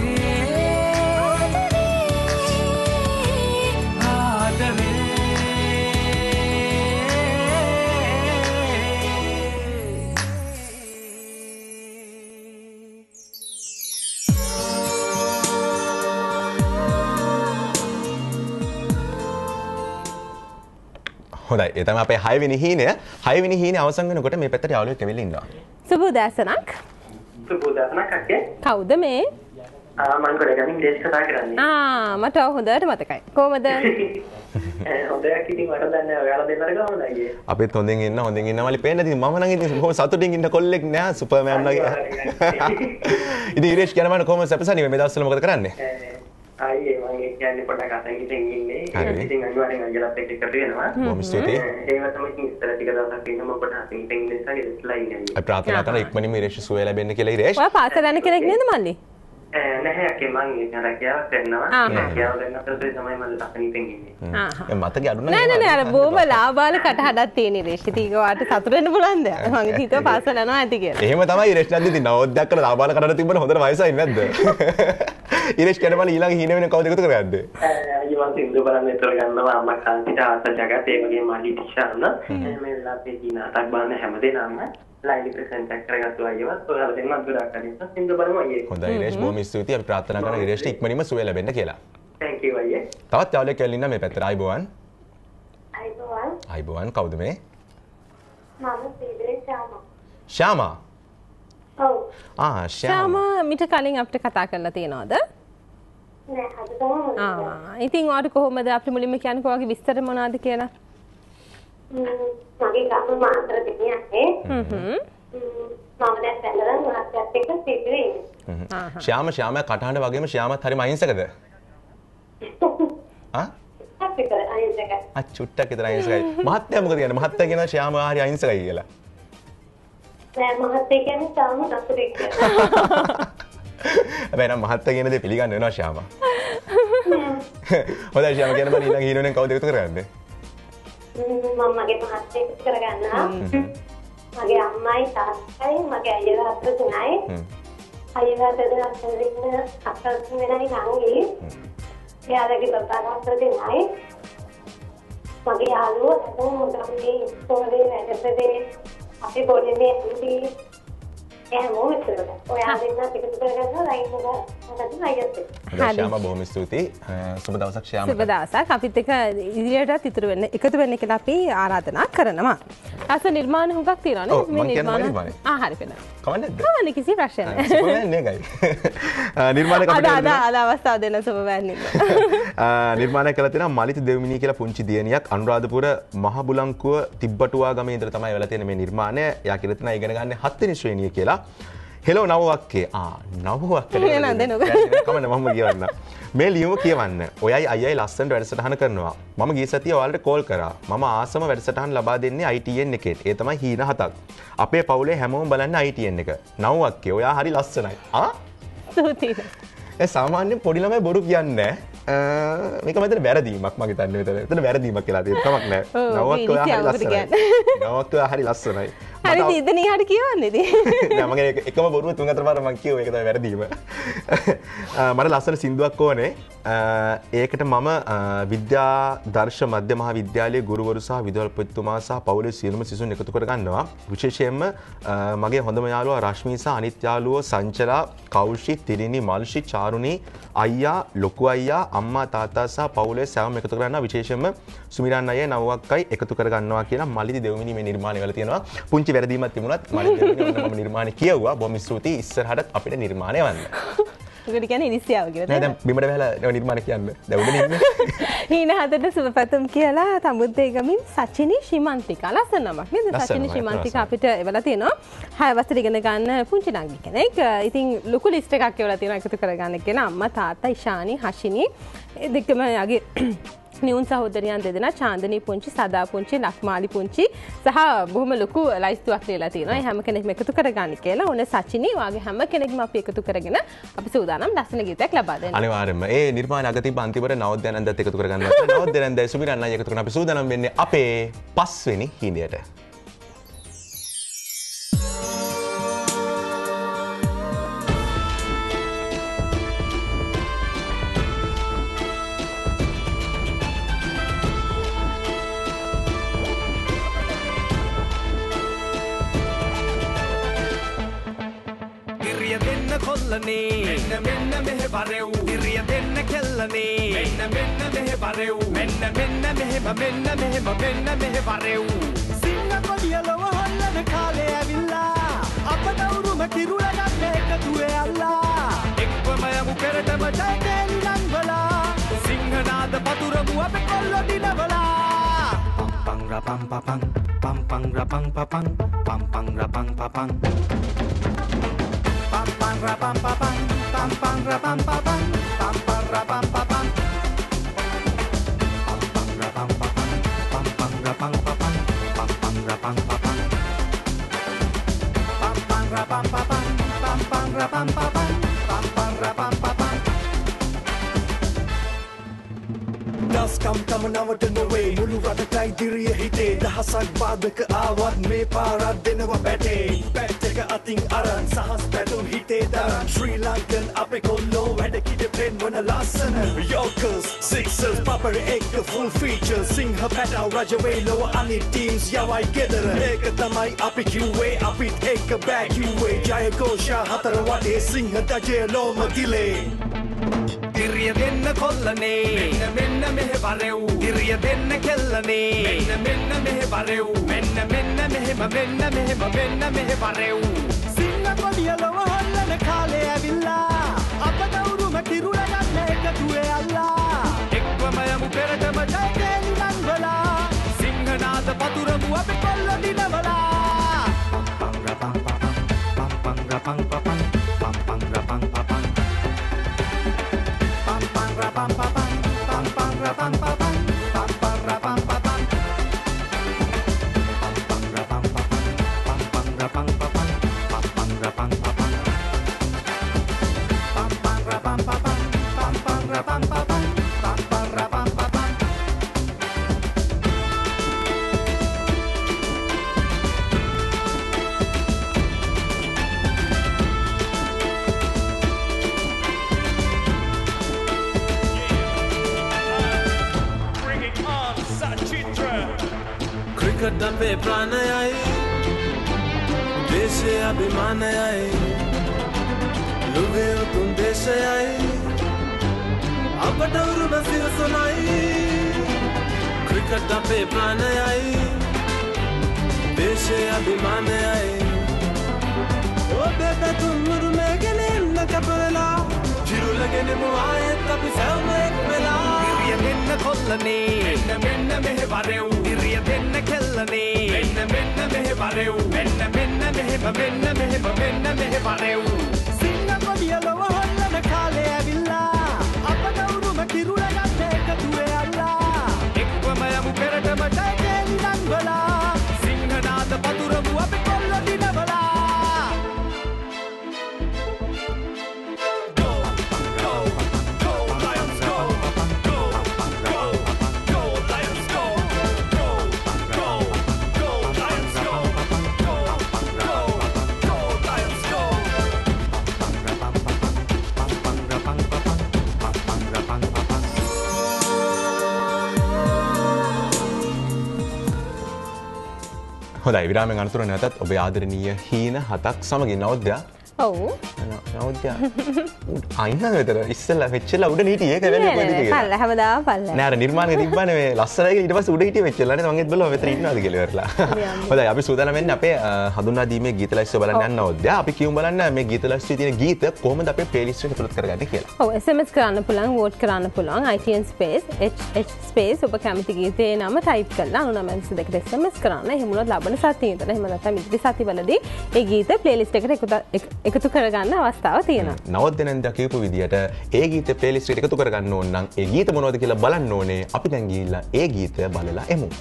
හොඳයි ඒ තමයි අපේ 6 වෙනි හීනය. 6 වෙනි හීනේ අවසන් වෙනකොට මේ පැත්තට යාළුවෙක් ඇවිල්ලා ඉන්නවා. සුබ උදෑසනක්. සුබ උදෑසනක් අක්කේ. කවුද මේ? මම ගොඩගමින් දේශ කතා කරන්නේ. මට හොඳට මතකයි. කොහමද? හොඳයි ඉතින් මට දන්නේ ඔයාලා දෙන්නට ගමන අයියේ. අපිත් හොඳින් ඉන්න මලි පේන්න ඉතින් මම නම් ඉතින් කොහොම සතුටින් ඉන්න කොල්ලෙක් නෑ සුපර්මෑන් වගේ. ඉතින් ඉරේෂ් කියන මම කොහොම සැපසන්නේ මේ දවස්වල මොකද කරන්නේ? අයියේ මම කියන්නේ පොඩ්ඩක් අතන් ඉන්නේ. ඉතින් අනිවාර්යෙන් අයියලත් එක්ක එකතු වෙනවා. බොහොම ස්තුතියි. ඒව තමයි ඉතින් ඉස්සර ටික දවසක් ඉන්නම ඔබට අතන් ඉන්න නිසා ඉස්සලා ඉන්නේ. අපි ප්‍රාර්ථනා කරන ඉක්මනින්ම ඉරේෂ් සුවය ලැබෙන්න කියලා ඉරේෂ්. ඔයා පාසල යන කෙනෙක් නේද මල්ලි? නැහැ අක්කේ මම ඉන්නේ රැකියාවක් කරනවා. රැකියාව කරන අතරේ තමයි මම අතන් ඉන්නේ. මතකේ අඩු නෑ අර බොහොම ලාබාල කටහඬක් තියෙන ඉරේෂ්. ඉතින් ඒක වාට සතුට වෙන්න පුළුවන්ද? මම ඉතින් හිතුවා පාසල යනවා ඇති කියලා. එහෙම තමයි ඉරේෂ් නැද්ද ඉතින් නවෝදයක් කරලා ලාබාල කඩන තිබ්බම හොඳට වයසයි නැද්ද? ඉරේෂ් කියන මම ඊළඟ හීන වෙන කවුද එකතු කරගත්තේ? අයියෝ මම සින්දු බලන්න විතර ගන්නවා අම්මා කාන්තිට ආසල් ජගත් ඒ වගේ මාලි ටිෂාන මේ වෙලාවේ දින අතක් බලන්න හැමදේනම ලයිව් ප්‍රසන්ට් එක කරගත්තු අයියෝ ඔයාලා දෙන්න අඳුරක් අරින්න සින්දු බලමු අයියේ. හොඳයි ඉරේෂ් බොහොම ස්තුතියි අපි ප්‍රාර්ථනා කරනවා ඉරේෂ්ට ඉක්මනින්ම සුවය ලැබෙන්න කියලා. thank you අයියේ. තවත් යාළුවෙක් ඇවිල්ලා ඉන්නා මේ පැත්තට ආයිබෝවන්. අයිබෝවන්. ආයිබෝවන් කවුද මේ? මම සීදරේ ශාමා. ශ්‍යාමා. ඔව්. ශ්‍යාමා මිට කලින් අපිට කතා කරලා තියෙනවද? නෑ අද තමයි. ඉතින් ඔයාලට කොහොමද අපි මුලින්ම කියන්නේ කොහොමද විස්තර මොනවද කියලා? මගේ ගම මාතර දෙනියන්නේ. මම දැන් සැලරන් මහත්තයත් එක්ක සිටියේ ඉන්නේ. ශ්‍යාමා කටහඬ වගේම ශ්‍යාමත් හරිම අහිංසකද? අපිට අහිංසකයි. චුට්ටක් විතර අහිංසකයි. මහත්තයා මොකද කියන්නේ? මහත්තයා කියනවා ශ්‍යාමා හරි අහිංසකයි කියලා. නෑ මහත්තයා කියන්නේ තාම නතුරෙක් කියලා. හැබැයි නම් මහත්තයා කියන දේ පිළිගන්න වෙනවා ශ්‍යාමා. හොඳයි ශ්‍යාමා කියන මම ඊළඟ හීනෙන් කවුද එකතු කරගන්නේ? මම මගේ මහත්තයා එකතු කරගන්නවා. මගේ අම්මයි තාත්තයි මගේ අයියලා අතර තුනයි. අයියලා දෙදෙනා අතර වෙනයි නංගි. එයාලගේ බබා අතර දෙනයි. මගේ යාළුවෝ මොකක්ද ඉස්කෝලේ වැඩසටේ අපි පොඩිනේ ඉති එහෙමම ඉතල. ඔයා දෙන්නා එකතු කරගන්නවා ලයින් එක මොකද අයියත්. ශ්‍යාමා බොහොම ස්තුතියි. සුබ දවසක් ශ්‍යාමා. සුබ දවසක්. අපිත් එක්ක ඉදිරියටත් ඉතුරු වෙන්න එකතු වෙන්න කියලා අපි ආරාධනා කරනවා. අස නිර්මාණ හුඟක් තියෙනවානේ මේ නිර්මාණ. හරි වෙන. කවන්නේද? කවන්නේ කිසි ප්‍රශ්නයක් නැහැ. සුපර්මෑන් නේගයි. නිර්මාණය අපිට අද අවස්ථාව දෙන්න සුපර්මෑන් ඉන්න. නිර්මාණය කළා තියෙනවා මලිත දෙව්මිනී කියලා පුංචි දියණියක් අනුරාධපුර මහබුලංකුව තිබ්බටුවා ගමේ ඉඳලා තමයි වෙලා තියෙන මේ නිර්මාණය. එයා කියලා තියෙනවා ඉගෙන ගන්න 7 වෙනි ශ්‍රේණිය කියලා. හෙලෝ නවවක්කේ නවවක්කේ කමන්න මම කියවන්න මේ ලියුම කියවන්න ඔයයි අයයි ලස්සනට වැඩසටහන කරනවා මම ගිය සතියේ ඔයාලට කෝල් කරා මම ආසම වැඩසටහන් ලබා දෙන්නේ ITN එකේට ඒ තමයි හීන 7ක් අපේ පවුලේ හැමෝම බලන්න ITN එක නවවක්කේ ඔයා හරි ලස්සනයි ස්තුතියි ඒ සාමාන්‍යයෙන් පොඩි ළමයි බොරු කියන්නේ මේක මතන වැරදීමක් මගේ තන්නේ මෙතන. එතන වැරදීමක් කියලා තියෙනවා. කමක් නැහැ. නවවක්ක ඔයා හරි ලස්සනයි. නවවක්ක ඔයා හරි ලස්සනයි. හරි දීදනී හරි කියවන්නේ ඉතින්. නෑ මම එකම බොරුව තුන් හතර පාර මං කිව්ව ඒක තමයි වැරදීම. මට ලස්සන සින්දුවක් ඕනේ. ඒකට මම විද්‍යා දර්ශ මධ්‍ය මහා විද්‍යාලයේ ගුරුවරු සහ විදුහල්පතිතුමා සහ පවුලේ සියලුම සිසුන් එකතු කර ගන්නවා. විශේෂයෙන්ම මගේ හොඳම යාළුවා රශ්මී සහ අනිත් යාළුවෝ සංචලා, කෞෂි, තිරිනි, මල්ෂි, චාරුණී, අයියා, ලොකු අයියා, අම්මා, තාත්තා සහ පවුලේ සෑම එකතු කර ගන්නවා. විශේෂයෙන්ම සුමිරන් අයියා නවවක්කයි එකතු කර ගන්නවා කියලා මලිදි දෙවමිනි මේ නිර්මාණය වල තියෙනවා. පුංචි වැරදීමක් තිබුණත් මලිදි දෙවමිනි මම නිර්මාණය කියවුවා. බොහොම ස්තුතියි ඉස්සරහට අපිට නිර්මාණය වන්න. ඔකට කියන්නේ ඉරිසියාව කියලා. නෑ දැන් බිමට බහලා නිර්මාණ කියන්නේ. දැන් උඩ ඉන්නේ. හීන හදට සුබපැතුම් කියලා තමුද්දේ ගමින් සචිනි ශ්‍රීමන්තිකා ලස්සන නමක් නේද? සචිනි ශ්‍රීමන්තිකා අපිට එවලා තියෙනවා. 6 වසර ඉගෙන ගන්න පුංචි නංගි කෙනෙක්. ඉතින් ලොකු ලිස්ට් එකක් එවලා තියෙනවා එකතු කරගන්න කියලා. අම්මා, තාත්තා, ඉෂානි, හෂිනි ඒ දෙකම යගේ නියුන් සහෝදරයන් දෙදෙනා චාන්දනී පුංචි, සදා පුංචි, ලක්මාලි පුංචි සහ බොහොම ලොකු ලයිස්තුවක් ලියලා තියෙනවා. ඒ හැම කෙනෙක්ම එකතු කරගන්න කියලා. ඕන සචිනි වාගේ හැම කෙනෙක්ම අපි එකතු කරගෙන අපි සූදානම් ලස්සන ගීතයක් ලබා දෙන්න. අනිවාර්යයෙන්ම ඒ නිර්මාණ අගතින් අන්තිමට නවෝදයානන්දත් එකතු කරගන්නවා. නවෝදයානන්දයි සුමිරන් අයියා එකතු කරන අපි සූදානම් වෙන්නේ අපේ 5 වෙනි හිඳයට. මෙන්න මෙන්න මෙහෙ බරෙව් ඉරිය දෙන්න කෙල්ලනේ මෙන්න මෙන්න මෙහෙ බරෙව් මෙන්න මෙහෙම මෙන්න මෙහෙම මෙන්න මෙහෙ බරෙව් සිංහ කොඩිය ලොව හොල්ලන කාලේ ඇවිල්ලා අපට උරුම කිරුල ගන්න එකතුවේ අල්ලා එක්වම යමු පෙරටම ජයකෙන් නංගලා සිංහනාද පතුරමු අපේ කොල්ලෝ දිනවලා පම් පම් රපම් පපං පම් පම් රපම් පපං පම් පම් රපම් පපං pam pam rapam papam pam pam rapam papam pam pam rapam papam pam pam rapam papam pam pam rapam papam pam pam rapam papam pam pam rapam papam pam pam rapam papam pam pam rapam papam daskam tamanawata nowe mulu ratakai diriya hite dahasak badaka awat me parat denawa bate beteka ating aran sahas patun hite daran Sri Lankan ape kollo wada kide pen wana lasana Yorkers sixers papare ek full feature singha pata rajawe lowa ani teams yawai gedara eka tamai ape kiwe apit ek back kiwe jaya gosha hatara wade singha daje loma dile ඉරිය දෙන්න කොල්ලනේ මෙන්න මෙන්න මෙහෙ බරෙව් ඉරිය දෙන්න කෙල්ලනේ මෙන්න මෙන්න මෙහෙ බරෙව් මෙන්න මෙන්න මෙහෙම මෙන්න මෙහෙම මෙන්න මෙහෙ බරෙව් සිංහ කොඩිය ලොව හොල්ලන කාලේ ඇවිල්ලා අපට උරුම කිරුල ගන්න එකතුවේ අල්ලා එක්වම යමු පෙරටම ජයකෙන් නංගලා සිංහනාද පතුරමු අපේ කොල්ලෝ දිනවලා පම් රපම් පපම් පම් පම් රපම් පපම් පම් පම් රපම් පපම් pam pam pam pam rapam papam pam pam rapam papam pam pam rapam papam pam pam rapam papam pam pam rapam papam pam pam rapam papam pam pam rapam papam pam pam rapam papam cricket අපේ ප්‍රාණයයි දේශය අභිමානයයි ලුවේ උතුම් දේශයයි අපට උරුම සිරසනයි cricket අපේ ප්‍රාණයයි දේශය අභිමානයයි ඔබේ පැතුම් උරුමේ ගෙනෙන්න කැපවෙලා ජිරුලගෙනමු ආයෙත් අපි සැවම එක් වෙලා ඉරිය දෙන්න කොල්ලනේ මෙන්න මෙන්න මෙහෙ බරෙව් ඉරිය දෙන්න කෙල්ලනේ මෙන්න මෙන්න මෙහෙ බරෙව් මෙන්න මෙන්න මෙහෙම මෙන්න මෙහෙම මෙන්න මෙහෙ බරෙව් සිංහ කොඩිය ලොව හොල්ලන කාලේ ඇවිල්ලා අපට උරුම කිරුල ගන්න එකතුවේ අල්ලා එක්වම යමු පෙරටම ජයකෙන් නංගලා සිංහනාද පතුරමු අපේ කොල්ලෝ දිනවලා හොඳයි විරාමයෙන් අනතුරු නැවතත් ඔබේ ආදරණීය හීන 7ක් සමගින් නවද්දා ඔව් නවද්දා අයින්න මෙතන ඉස්සෙල්ලා වෙච්චලා උඩ හිටියේ ඒක වෙන්නේ කොහෙද කියලා පල්ල හැමදාම පල්ල නෑ අර නිර්මාණය තිබ්බනේ මේ ලස්සනයි ඊට පස්සේ උඩ හිටියේ වෙච්චලා නේ මං ඒත් බලුවා මෙතන ඉන්නවාද කියලා ඉවරලා හොඳයි අපි සූදානම් වෙන්නේ අපේ හඳුන්වා දීමේ ගීත ලයිස්ට් බලන්න යන්න නවද්දා අපි කියමු බලන්න මේ ගීත ලයිස්ට් එකේ තියෙන ගීත කොහොමද අපේ ප්ලේලිස්ට් එකට තුලත් කරගන්නේ කියලා ඔව් SMS කරන්න පුළුවන් වෝට් කරන්න පුළුවන් ITN space HH space ඔබ කැමති ගීතේ නම ටයිප් කරලා 9922ට SMS කරන්න එහෙම වුණොත් ලබන සතියේ ඉඳලා එහෙම නැත්නම් ඉදිරි සතිවලදී ඒ ගීත ප්ලේලිස්ට් එකට එකතු කරගන්න අවස්ථාව තියෙනවා. නවද්දෙනෙන්ද කියපු විදියට ඒ ගීත ප්ලේලිස්ට් එකට එකතු කරගන්න ඕන නම් ඒ ගීත මොනවද කියලා බලන්න ඕනේ. අපි දැන් ගිහිල්ලා ඒ ගීත බලලා එමු.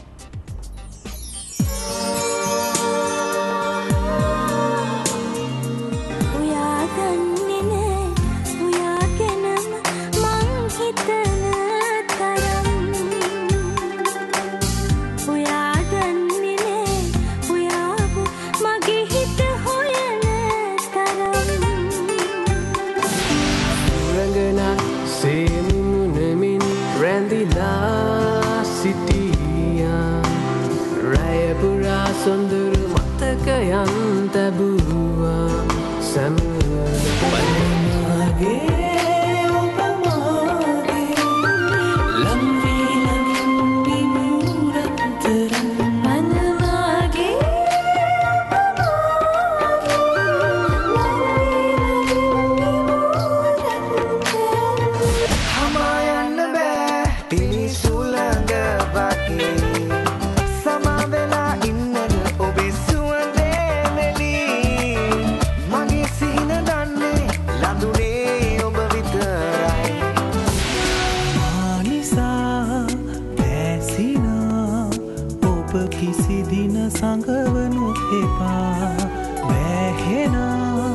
සොඳුරු මතකයන් තැබුවා සැමගේ ඔබ මාගේ ලම්වී ලමින්වි මුරත්තර මනමාගේ හමා යන්න බෑ පිළිසුළඟ වගේ සංගවනු එපා වැහෙනා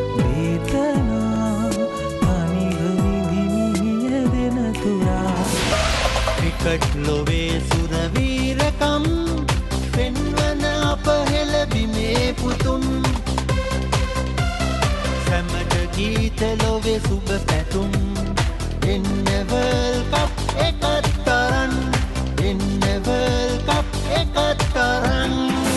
වේතනා තනිව විඳිමිය දෙන තුරා ක්‍රිකට් ලොවේ සුරවීරකම් පෙන්වන අප හෙළබිමේ පුතුන් සැමට ගීත ලොවේ සුබ පැතුම් එන්න වර්ල්ඩ් කප් එකත් තරන් එන්න වර්ල්ඩ් කප් එකත් තරන්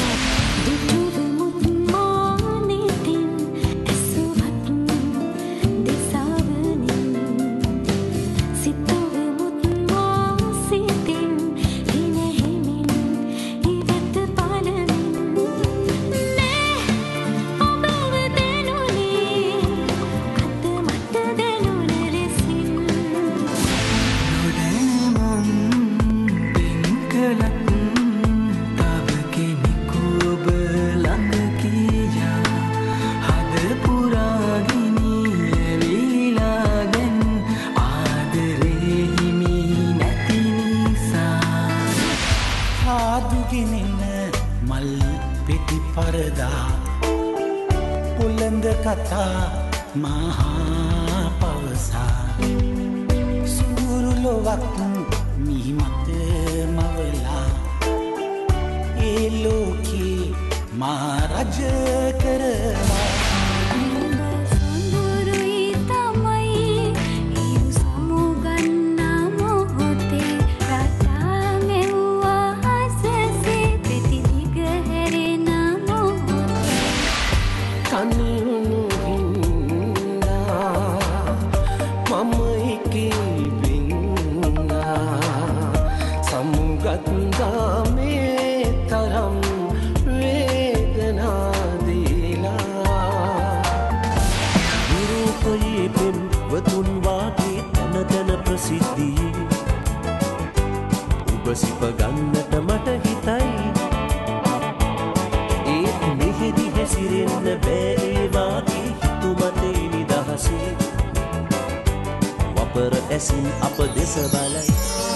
කතා මහා පවසා සුදුරු ලොවක් මිහිමත මවලා ඒ ලෝකේ මා රජ කරවා සිප ගන්නට මට හිතයි ඒත් මෙහෙදි හැසිරෙන්න බෑ ඒ වාගේ හිතුමතේ නිදහසේ වපර ඇසින් අප දෙස බලයි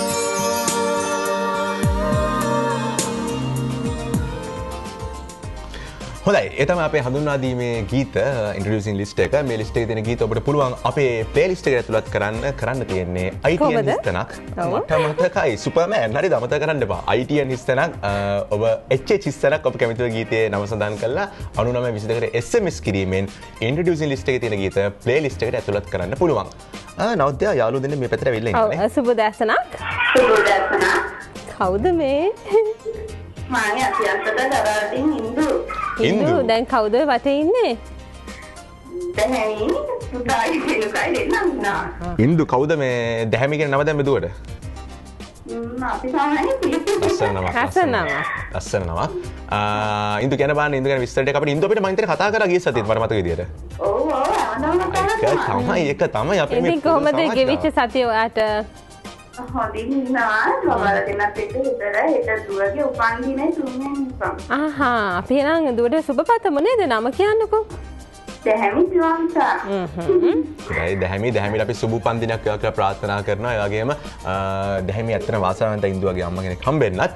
හොඳයි ඒ තමයි අපේ හඳුන්වා දීමේ ගීත ඉන්ට්‍රොඩියුසින් ලිස්ට් එක මේ ලිස්ට් එකේ තියෙන ගීත ඔබට පුළුවන් අපේ ප්ලේලිස්ට් එකට ඇතුළත් කරන්න තියෙන්නේ ITN හිස්තනක් මට මතකයි සුපර්මෑන් හරිද අමතක කරන්න එපා ITN හිස්තනක් ඔබ HH හිස්තනක් ඔබ කැමති ගීතයේ නම සඳහන් කරලා 9922කට SMS කිරීමෙන් ඉන්ට්‍රොඩියුසින් ලිස්ට් එකේ තියෙන ගීත ප්ලේලිස්ට් එකට ඇතුළත් කරන්න පුළුවන් නවද්දා යාළුවෝ දෙන්න මේ පැත්තට ඇවිල්ලා ඉන්නේ ඔව් සුබ දැසනක් කවුද මේ මම අතියන්තට දරාටින් ඉඳු. ඉන්දු දැන් කවුද ඔය වටේ ඉන්නේ? දැහැමි පුතායි කෙනෙක්යි දෙන්නම් නා. ඉන්දු කවුද මේ දැහැමි කියන නම දැන් මෙදුවට? අපි සාමාන්‍යයෙන් පිළිතුරු ලස්සන නමක්. ලස්සන නමක්. ඉන්දු කියන බලන්න ඉන්දු ගැන විස්තර ටික අපිට ඉන්දු අපිට මම හිතන්නේ කතා කරලා ගිය සතියේත් මට මතක විදියට. ඔව් ඒක තමයි අපි මේ ඉතින් කොහොමද ගෙවිච්ච සතිය ඔයාට? හොඳින් ඉන්නවා. මම දෙන්නත් එක්ක විතර හෙට දුවගේ උපන්දිනේ 3 වෙනිදා. ආහා අපි එහෙනම් දුවට සුබපතමු නේද? නම කියන්නකෝ. දැහැමි දිවංසා. හොඳයි දැහැමිට අපි සුබ උපන්දිනයක් වේවා කියලා ප්‍රාර්ථනා කරනවා. ඒ වගේම දැහැමි ඇත්තට වාසනාවන්ත ඉන්දුවගේ අම්මා කෙනෙක් හම්බෙන්නත්.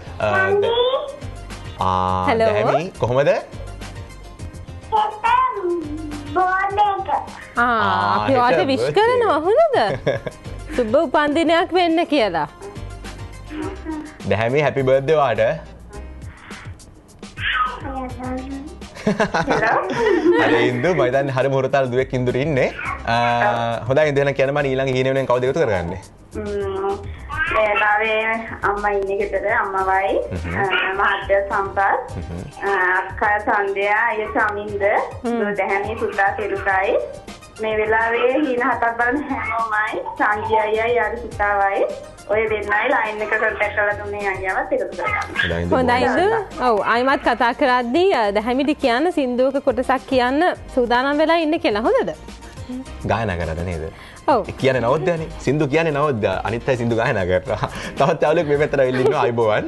Hello. දැහැමි කොහොමද? අපි ඔයාට විශ් කරනවා හොඳද? සුබ උපන්දිනයක් වෙන්න කියලා. දැහැමි හැපි බර්ත්ඩේ ඔයාට. හරි ඉන්දු මම දැන් හරි මොහොතල් දුවෙක් ඉන්දුර ඉන්නේ. හොඳයි ඉඳගෙන කියන්න මම ඊළඟ හීන වෙනුවෙන් කවුද එකතු කරගන්නේ? ඒලාවේ අම්මා ඉන්නේ ගෙදර අම්මවයි මහත්තයා සම්පත් අක්කා සන්ධ්‍යා අයියා චමින්ද දැහැමි පුතා කෙරුකයි මේ වෙලාවේ හීන හතක් බලන හැමෝමයි සංජය අයියා යාළු පුතාවයි ඔය දෙන්නයි ලයින් එක කොන්ටැක්ට් කරලා දුන්නේ අයියාවත් එකතු කරගන්න. හොඳයිද? ඔව් අයිමත් කතා කරද්දී දැහැමිට කියන්න සින්දුවක කොටසක් කියන්න සූදානම් වෙලා ඉන්න කියලා හොඳද? ගායනා කරන්න නේද? ඔව්. කියන්නේ නවද්දනේ. සින්දු කියන්නේ නවද්ද. අනිත් අය සින්දු ගායනා කරනවා. තවත් යාළුවෙක් මේ පැත්තට ඇවිල්ලා ඉන්නවා අයිබෝවන්.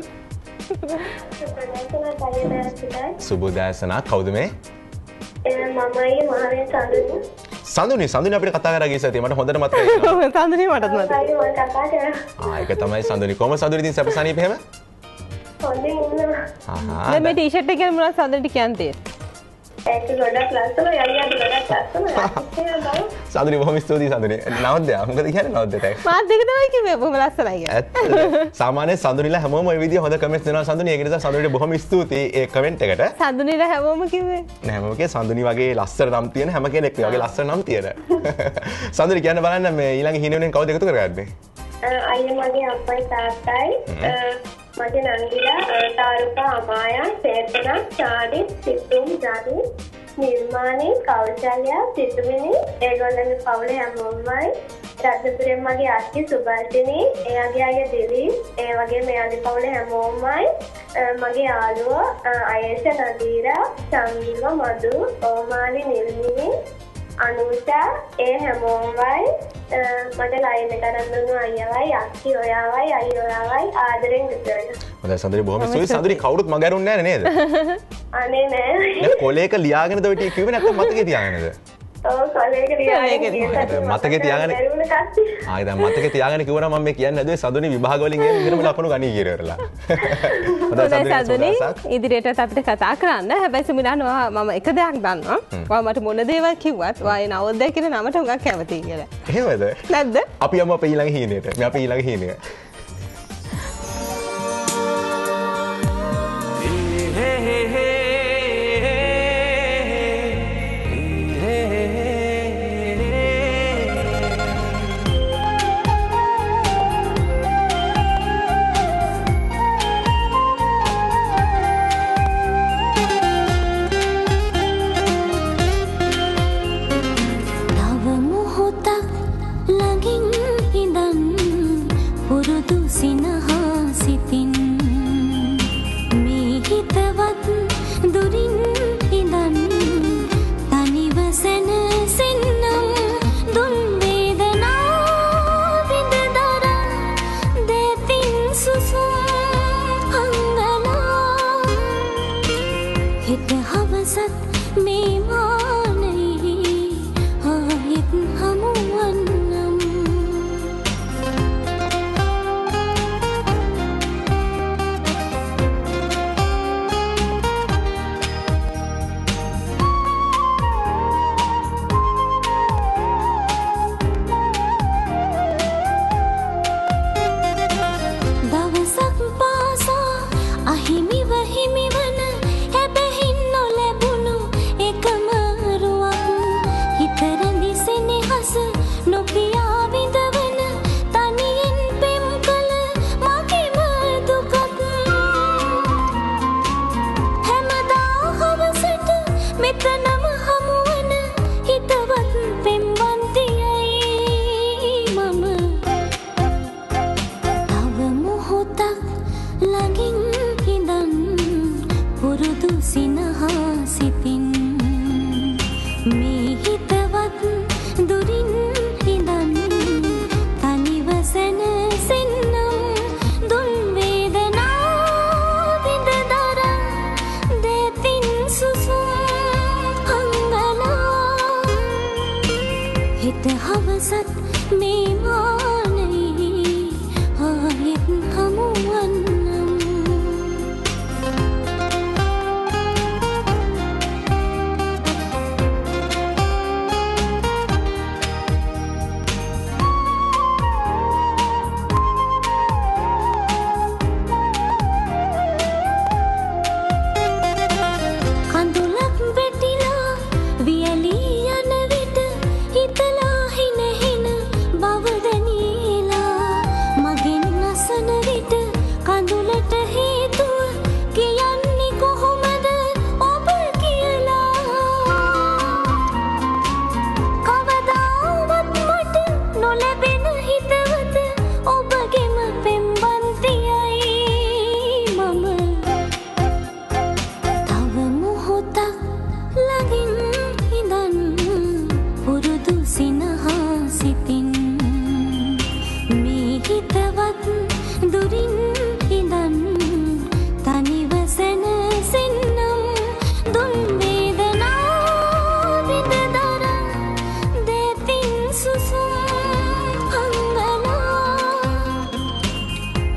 සුබෝදෑසනා කවුද මේ? මමයි මහරේ සඳුනි අපිට කතා කරා ගිය සතියේ මට හොඳට මතකයි. සඳුනි මටත් මතකයි. ඒක තමයි සඳුනි. කොහොම සඳුනි ඉතින් සැපසනීප එහෙම? හොඳින් ඉන්නවා. ආහා. මේ ටී-ෂර්ට් එක මොනවද සඳුනිට කියන්නේ? ඒක ගොඩක් ලස්සනයි අයියාට ගොඩක් ලස්සනයි. සඳුනි බොහොම ස්තුතියි සඳුනි. නවද්දයා මොකද කියන්නේ නවද්දට? මාත් දෙක තමයි කිව්වේ බොහොම ලස්සනයි කියලා. ඇත්ත. සාමාන්‍යයෙන් සඳුනිලා හැමෝම ওই විදිහ හොඳ කමෙන්ට්ස් දෙනවා සඳුනි. ඒක නිසා සඳුනිට බොහොම ස්තුතියි ඒ කමෙන්ට් එකට. සඳුනිට හැමෝම කිව්වේ. නෑ හැමෝම කිය සඳුනි වගේ ලස්සන නම් තියෙන හැම කෙනෙක් වගේ ලස්සන නම් තියෙන. සඳුනි කියන්න බලන්න මේ ඊළඟ හීන වෙනුවෙන් කවුද එකතු කරගන්නේ? අයියා මගේ අම්මයි තාත්තයි මගේ නංගිලා තාරුකා අමායා සේතනා චාඩි සිතුම් ජානි නිර්මාණී කෞශල්‍යා සිතුමිනි ඒගොල්ලන්ගේ පවුලේ හැමෝමයි රත්නපුරේ මගේ අක්කි සුභර්ෂිනී එයාගේ අයියා දිලි ඒ වගේම එයාගේ පවුලේ හැමෝමයි මගේ යාළුවෝ අයේෂ නදීරා චන්දිම මදු ඕමානි නිර්මිනී අනුෂා ඒ හැමෝමයි මට ලයින් එක ගන්න දුන්නු අයියාවයි අක්කි ඔයාවයි අයියා ඔයාවයි ආදරෙන් විතරයි. හොඳයි සඳුනි බොහොම ස්තුතියි. සඳුනි කවුරුත් මගහැරුන්නේ නැහැ නේද? අනේ නෑ. දැන් කොලේක ලියාගෙනද ඔය ටික කිව්වේ නැත්නම් මතකේ තියාගෙනද? ඔව් කොලේක ලියාගෙන මතකේ තියාගෙන ආයි දැන් මතකේ තියාගෙන කිව්වනම් මම මේ කියන්නේ නැද්ද සඳුනි විභාග වලින් එන්නේ මෙහෙම ලකුණු ගනී කියලා ඉවරලා. හොඳයි සඳුනි ඉදිරියටත් අපිට කතා කරන්න. හැබැයි සුමිලාන මම එක දෙයක් දන්නවා. ඔයා මට මොන දේවල් කිව්වත් ඔයා ඒ නවෝදය කියන නමට උඟක් කැමතියි කියලා. එහෙමද? නැද්ද? අපි යමු අපේ ඊළඟ හීනෙට. මේ අපේ ඊළඟ හීනය.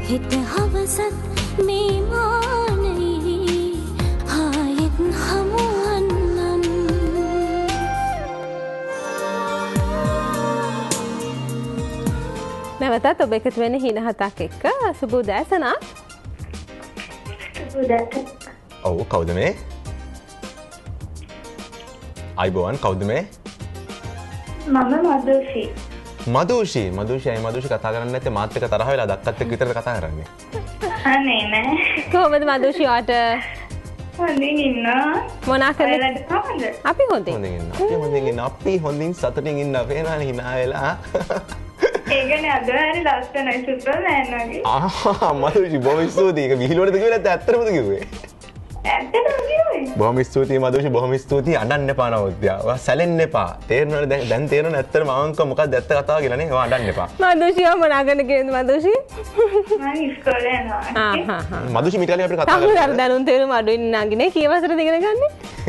හිත හවසත් මේ මානයි ආයෙත් හමුවන්නම් නැවතත් ඔබ එකතු වෙන හින හතක් එක්ක සුබ උදෑසනක්. ඔව් කවුද මේ? අයිබෝවන් කවුද මේ? මම මදුෂි. මදුෂි කතා කරන්නේ නැත්තේ මාත් එක්ක තරහ වෙලා දක්කත් එක්ක විතරද කතා කරන්නේ? අනේ නෑ. කොහොමද මදුෂි වාට? හොඳින් ඉන්නවා. මොනා කරන්නේ? ඔයාලට කොහොමද? අපි හොඳින්. අපි හොඳින් සතුටින් ඉන්න අපේනානේ hina වෙලා. ඒකනේ අද හරි ලස්සනයි සුපර්මෑන් වගේ. මදුෂි බොහොම ස්තුතියි. ඒක විහිළුවටද කිව්වේ නැත්නම් ඇත්තටමද කිව්වේ? ඇත්තටම කිව්වේ. බොහොම ස්තුතියි මදුෂි බොහොම ස්තුතියි. අඬන්න එපා නවෝද්‍යා. ඔයා සැලෙන්න එපා. තේරෙනවද දැන් තේරෙනවද ඇත්තටම අවංක මොකක්ද ඇත්ත කතාව කියලා නේ. ඔයා අඬන්න එපා. මදුෂි මොනා කරන්න කියන්නේ මදුෂි? මම ඉස්කෝලේ යනවා. මදුෂි මිටාලේ අපිට කතා කරා. තමුර දැනුම් තේරුම අඩුයි නංගිනේ. කී වසරද ඉගෙන ගන්නේ?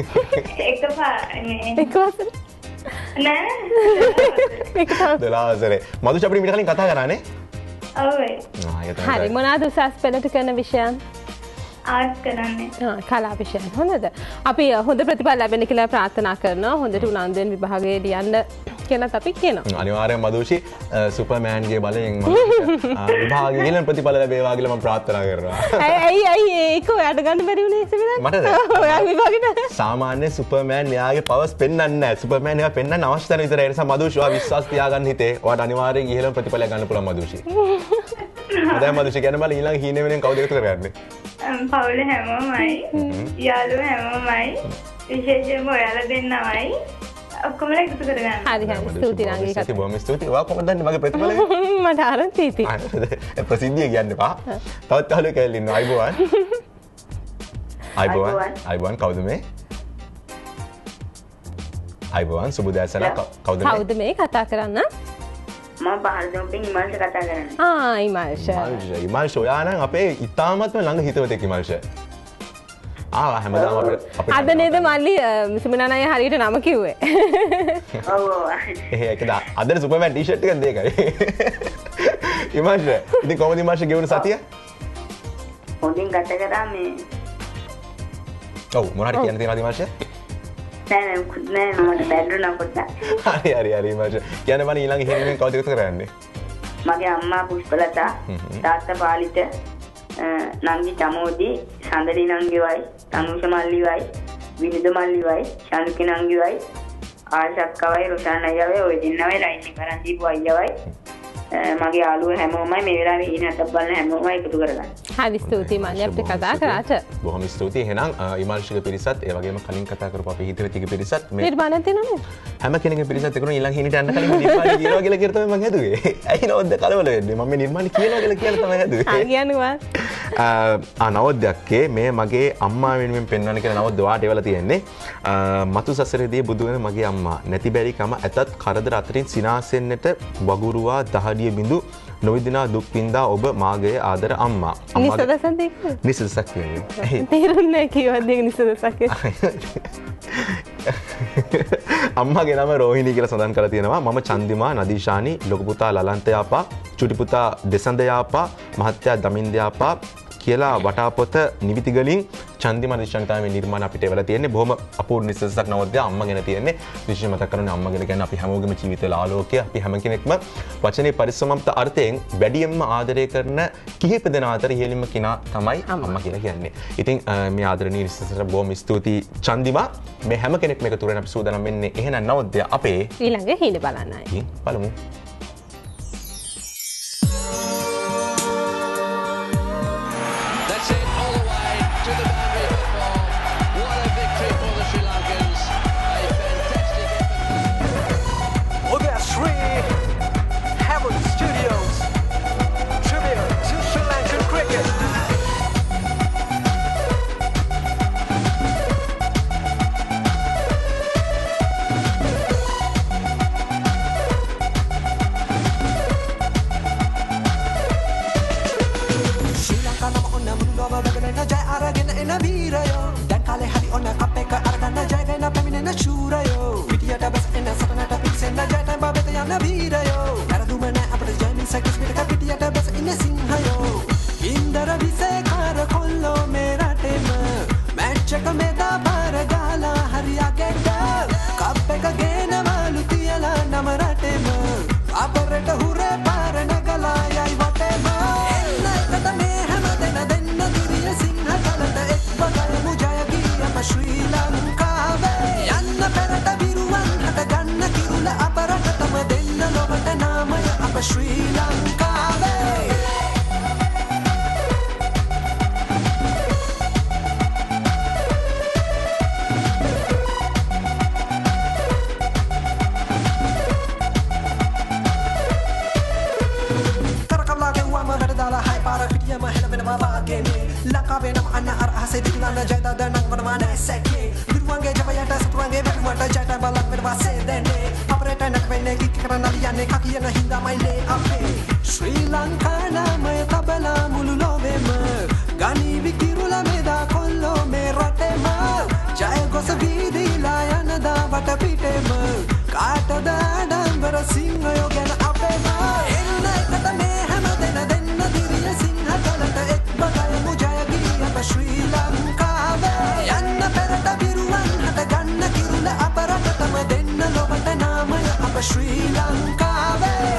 එක වසර. නෑ. 12 වසරේ. මදුෂි අපිට මිටාලින් කතා කරානේ? ඔව්. හරි මොනවාද උසස් පෙළට කරන විෂයන්? ආර්ට් කරන්නේ. කලා විෂයන්. හොඳද? අපි හොඳ ප්‍රතිඵල ලැබෙන්න කියලා ප්‍රාර්ථනා කරනවා. හොඳට උනන්දුවෙන් විභාගයේ ලියන්න කියලාත් අපි කියනවා. අනිවාර්යෙන් මදුෂි සුපර්මෑන්ගේ බලයෙන් විභාගයේ ඉහළ ප්‍රතිඵල ලැබේවා කියලා මම ප්‍රාර්ථනා කරනවා. ඇයි ඒක ඔයාට ගන්න බැරි වුණේ ඉස්සෙල්ලා? මටද? ඔයා විභාගෙට සාමාන්‍ය සුපර්මෑන් එයාගේ පවර්ස් පෙන්වන්නේ නැහැ. සුපර්මෑන් ඒවා පෙන්වන්න අවශ්‍ය තැන විතරයි. ඒ නිසා මදුෂි ඔයා විශ්වාස තියාගන්න හිතේ. ඔයාට අනිවාර්යෙන් ඉහළ ප්‍රතිඵලයක් ගන්න පුළුවන් මදුෂි. දැන් මදුෂි කියන්නේ මල ඊළඟ හීනේ වෙනෙන් කවුද එකතු කරගන්නේ? පවුලේ හැමෝමයි යාළුවෝ හැමෝමයි විශේෂයෙන්ම ඔයාලා දෙන්නමයි ඔක්කොම එකතු කරගන්න. හරි ස්තුතියි නංගි කතා. බොහොම ස්තුතියි. ඔයා කොහොමද දන්නේ මගේ ප්‍රතිඵලය? මට ආරං තීති. ප්‍රසිද්ධිය කියන්න එපා. තවත් කවුද කියලා ඉන්නවා. අයිබෝවන් කවුද මේ? අයිබෝවන් සුබ උදෑසන කවුද මේ කතා කරන්න? මම පහළදොම්පින් ඉමල්ෂ කතා කරන්නේ. ඉමල්ෂ ඔයා නම් අපේ ඉතාමත්ම ළඟ හිතවතෙක් ඉමල්ෂ. හැමදාම අපිට අද නේද මල්ලි සුමනන් අය හරියට නම කිව්වේ. ඔව්. ඒකද අද සුපර්මෑන් ටී-ෂර්ට් එකක් දෙකයි. ඉමල්ෂ ඉතින් කොහොමද ඉමල්ෂ ගෙවුන සතිය? හොඳින් ගත කරා මේ. ඔව් මොනවද කියන්න තියෙනවද ඉමල්ෂ? නෑ මට බැලුණා පොඩ්ඩක්. හරි ඉමල්ෂ. කියන්න බෑ ඊළඟ හිමින් කවුද එකතු කරන්නේ? මගේ අම්මා පුෂ්පලතා, තාත්තා පාලිත, නංගි චමෝදි, සඳලි නංගිවයි, තනුෂ මල්ලිවයි, විනිද මල්ලිවයි, ශානුකි නංගිවයි, ආශක්කවයි, රොෂාන් අයියවයි, ඔය දෙන්නවයි, රයිනි කරන්දීපු අයියවයි, මගේ යාළුවෝ හැමෝමයි මේ වෙලාවේ ඉන්න හතක් බලන හැමෝමයි එකතු කරගන්න. හරි ස්තුතියි මල්ලි අපිට කතා කරාට. බොහොම ස්තුතියි. එහෙනම් ඉමල්ෂික පිරිසත් ඒ වගේම කලින් කතා කරපු අපේ හිතවිතික පිරිසත් මේ නිර්මාණයක් තියෙනවද? හැම කෙනෙකුගේ පිරිසත් එක්කම ඊළඟ හිණිට යන්න කලින් නිර්මාණ කියනවා කියලා තමයි මම හැදුවේ. ඇයි නවද්ද කලබල වෙන්නේ? මම මේ නිර්මාණ කියනවා කියලා තමයි හැදුවේ. හරි කියනවා. නවෝද්‍යක්කේ මේ මගේ අම්මා වෙනුවෙන් පෙන්වන්න කියලා නවෝද්‍ය වාට එවලා තියෙන්නේ. මතු සසරේදී බුදු වෙන මගේ අම්මා නැති බැරිකම ඇතත් කරදර අතරින් සිනාසෙන්නට වගුරුවා දහඩිය බිඳු නොවිදිනා දුක් විඳා ඔබ මාගේ ආදර අම්මා. නිසදසක් දෙක. නිසදසක් කියන්නේ. තේරුන්නේ කිව්වද ඒක නිසදසක්. අම්මගේ නම රෝහිණී කියලා සඳහන් කරලා තියෙනවා. මම චන්දිමා නදීෂානි, ලොකු පුතා ලලන්ත යාපා, චුටි පුතා දෙසඳ යාපා, මහත්තයා දමින්ද යාපා කියලා වටාපොත නිවිතිගලින් චන්දිමා නදීෂානි තමයි මේ නිර්මාණ අපිට එවලා තියෙන්නේ. බොහොම අපූර්ව නිසසක් නවෝද්‍ය අම්මා ගැන තියෙන්නේ. විශේෂ මතක් කරන්නේ අම්මා ගැන කියන්නේ අපි හැමෝගෙම ජීවිතවල ආලෝකය. අපි හැම කෙනෙක්ම වචනේ පරිස්සමම්ත අර්ථයෙන් වැඩියෙන්ම ආදරය කරන කිහිප දෙනා අතර ඉහළින්ම කෙනා තමයි අම්මා කියලා කියන්නේ. ඉතින් මේ ආදරණීය නිසසට බොහොම ස්තුතියි චන්දිමා. මේ හැම කෙනෙක්ම එකතු වෙන අපි සූදානම් වෙන්නේ එහෙනම් නවෝද්‍ය අපේ ඊළඟ හිඳ බලන්නයි. බලමු. වවාගෙනේ ලකාවෙනම් අන්න අරහසේ දිගුණන ජයත දනක් වනවා නැසැකේ විරුවන්ගේ ජපයට සතුරුවන්ගේ වැටුමට ජයට බලක් වෙන වාසේ දෙන්නේ අපරට නැක් වෙන්නේ කික් කරන අලියන්නේ කකියන හින්දාමයි ලේ අපේ ශ්‍රී ලංකා නාමය තබලා මුළු ලෝවෙම ගනීවි කිරුල මෙදා කොල්ලෝ මේ රටෙම ජය ගොස වීදිලා යනදා වටපිටෙම කාටද ආඩම්බර සිංහයෝ ගැන අපේම එන්න එකට මේ හැම දෙන්න දිරිය සිංහකලට එක් බගයමු ජය ගී අප ශ්‍රී ලංකාවේ යන්න පෙරට විරුවන් හට ගන්න කිරුල අප රටටම දෙන්න ලොවට නාමය අප ශ්‍රී ලංකාවේ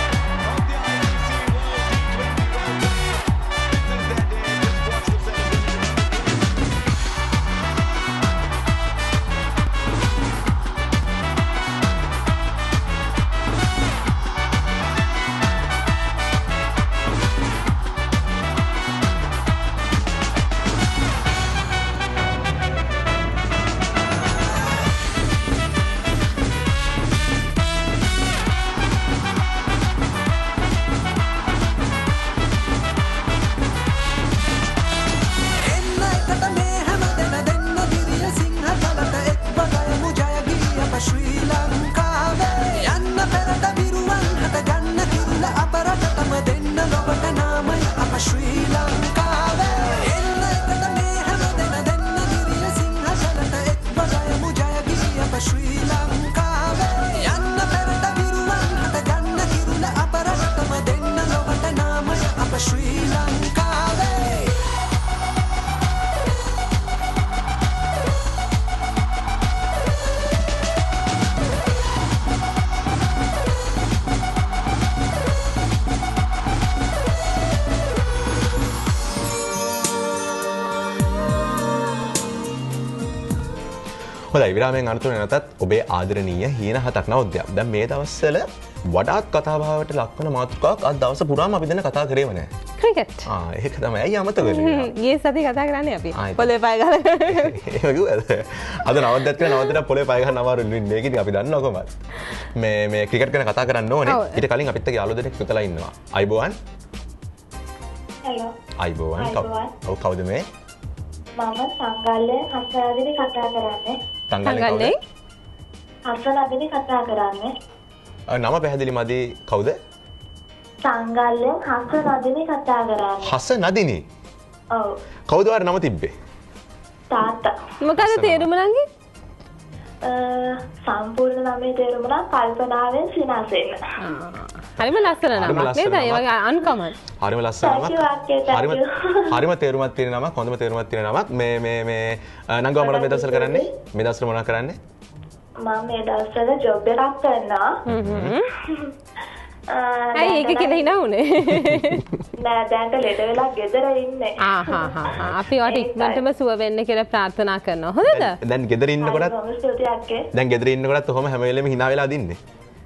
හොඳයි විරාමයෙන් අනතුරු නැතත් ඔබේ ආදරණීය හීන හතක් නවෝදයක්. දැන් මේ දවස්වල වඩාත් කතාබහට ලක්වන මාතෘකාවක් අද දවස පුරාම අපි දැන් කතා කරේව නෑ. ක්‍රිකට්. ඒක තමයි. අයියා අමතක වෙන්නේ. ගියේ සතිය කතා කරන්නේ අපි. පොළේ පය ගහලා. ඒක කිව්වද? අද නවෝදයක් කියලා නවෝදයට පොළේ පය ගහන්න අමාරු වෙන්නේ. මේක ඉතින් අපි දන්නවා කොහමද. මේ ක්‍රිකට් ගැන කතා කරන්න ඕනේ. ඊට කලින් අපිත් එක්ක යාළුවෝ දෙනෙක් එකතුලා ඉන්නවා. අයිබෝවන්. හෙලෝ. අයිබෝවන්. කවුද මේ? මම සංගල්ලෙන් හසනදිනි කතා කරන්නේ. සංගල්ලෙන් හසනදිනි කතා කරන්නේ. නම පැහැදිලි මදි කවුද? සංගල්ලෙන් හසනදිනි කතා කරන්නේ. හසනදිනි? ඔව්. කවුද වාර නම තිබ්බේ? තාත්තා. මොකද තේරුම නංගි? සම්පූර්ණ නමේ තේරුම නම් කල්පනාවෙන් සිනාසෙන්න. හරිම ලස්සන නමක් නේද? ඒ වගේ අන්කමන්. හරිම ලස්සන නමක්. හරිම තේරුමක් තියෙන නමක්, හොඳම තේරුමක් තියෙන නමක්. මේ නංගව මොනවද මේ දවස්වල කරන්නේ? මේ දවස්වල මොනවද කරන්නේ? මම මේ දවස්වල ජොබ් එකක් කරනවා. ඇයි ඒක කියලා හිනා උනේ? නෑ දැන්ට ලෙඩ වෙලා ගෙදර ඉන්නේ. අපි ඔයාට ඉක්මනටම සුව වෙන්න කියලා ප්‍රාර්ථනා කරනවා. හොඳද? දැන් ගෙදර ඉන්නකොටත් දැන් ගෙදර ඉන්නකොටත් කොහොම හැම වෙලෙම hina වෙලා දින්නේ?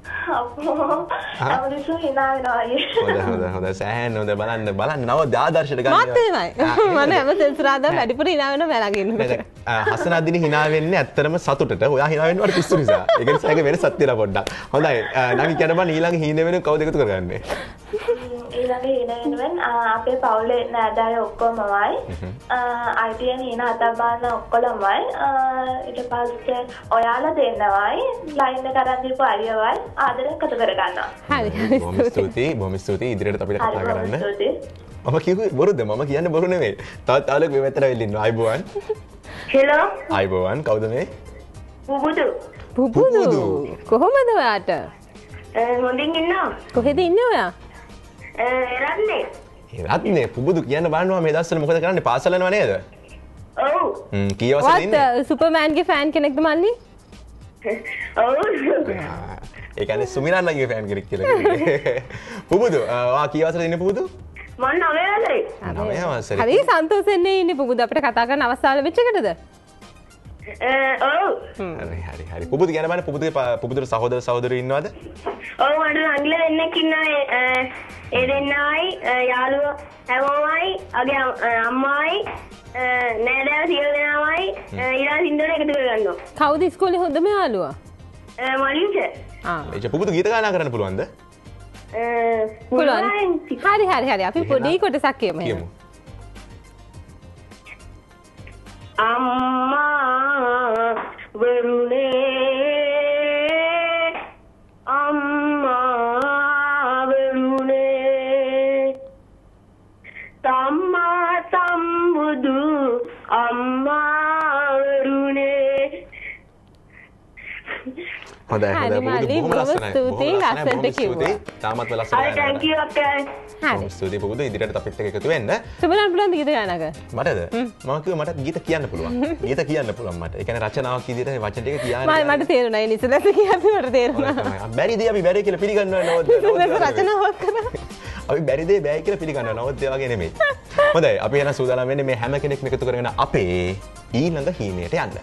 අපිට hina වෙනවා. හොඳ සෑහෙන හොඳ බලන්න නව ආදර්ශයට ගන්න. මාත් එහෙමයි. මම හැම සෙන්සුරාදාම වැඩිපුර hina වෙනවා මලඟ ඉන්නකොට. හසනදිනි hina වෙන්නේ ඇත්තටම සතුටට. ඔයා hina වෙන්නේ වල පිස්සු නිසා. ඒක නිසා ඒක වෙනසක් තියෙනවා පොඩ්ඩක්. හොඳයි. නම් කියන්න බෑ ඊළඟ හීන වෙන කවුද එකතු කරගන්නේ? ඊළඟ හීන වෙනුවෙන් අපේ පවුලේ නෑදෑය ඔක්කොමමයි. ITN හීන හතක් බලන ඔක්කොලමයි. ඊට පස්සේ ඔයාලා දෙන්නවයි ලයින් එක අරන් දීපු අයියවයි ආදරෙන් එකතු කරගන්නවා. හරි. බොහොම ස්තුතියි ඉදිරියට අපිට කතා කරන්න. මම කිව්වේ බොරුද? මම කියන්නේ බොරු නෙමෙයි. තවත් ආලෙක මේ පැත්තට වෙලා ඉන්නවා. අයිබෝවන්. හෙලෝ. අයිබෝවන්. කවුද මේ? පුබුදු. පුබුදු. කොහමද ඔයාට? හොඳින් ඉන්නවා. කොහෙද ඉන්නේ ඔයා? රත්නේ. රත්නේ පුබුදු කියන්න බලනවා මේ දවස්වල මොකද කරන්නේ? පාසල යනවා නේද? ඔව්. කී අවසරද ඉන්නේ? සුපර්මෑන්ගේ ෆෑන් කෙනෙක්ද මල්ලි? ඔව්. ඒ කියන්නේ සුමිරන්නගේ ෆෑන් කෙනෙක් කියලා කිව්වේ. පුබුදු ඔයා කී අවසරද ඉන්නේ පුබුදු? මම 9 වසරේ. 9 වසරේ. හරි සන්තෝෂෙන් ඉන්නේ පුබුදු අපිට කතා කරන අවස්ථාවල වෙච්ච එකටද? ඔව්. හරි. පුබුදු කියන බන්නේ පුබුදුට සහෝදර සහෝදරියෝ ඉන්නවද? ඔව් මට නංගිලා දෙන්නෙක් ඉන්නවා. ඒ දෙන්නයි යාළුවෝ හැමෝමයි අගේ අම්මායි නෑදෑයෝ සියලු දෙනාමයි ඊළඟ සින්දුවට එකතු කරගන්නවා. කවුද ඉස්කෝලේ හොඳම යාළුවා? මලින්ච. එච්ච පුබුදු ගීත ගායනා කරන්න පුළුවන්ද? පුළුවන්. හරි අපි පොඩි කොටසක් කියමු. අම්මා වරුනේ අම්මා වරුනේ සම්මා සම්බුදු අම්මා වරුනේ. හොඳයි හොඳයි බොහොම ලස්සනයි. ලස්සනට කිව්වා. තාමත් ලස්සනයි. හරි thank you අපේ. හරි. ස්තුතියි පුබුදු ඉදිරියට අපිත් එක්ක එකතු වෙන්න. සුබලන් පුළුවන් ගීත ගානක. මටද? මම කිව්වා මට ගීත කියන්න පුළුවන්. ගීත කියන්න පුළුවන් මට. ඒ කියන්නේ රචනාවක් විදිහට වචන ටික කියන්න. මට තේරුණා. ඒ නිසලස කියද්දි මට තේරුණා. බැරිද අපි බැරි කියලා පිළිගන්නව නෝද? රචනාවක් කරා. අපි බැරිද බැයි කියලා පිළිගන්නව නෝද ඒ වගේ නෙමෙයි. හොඳයි අපි එන සූදානම් වෙන්නේ මේ හැම කෙනෙක්ම එකතු කරගෙන අපේ ඊළඟ හීනයට යන්න.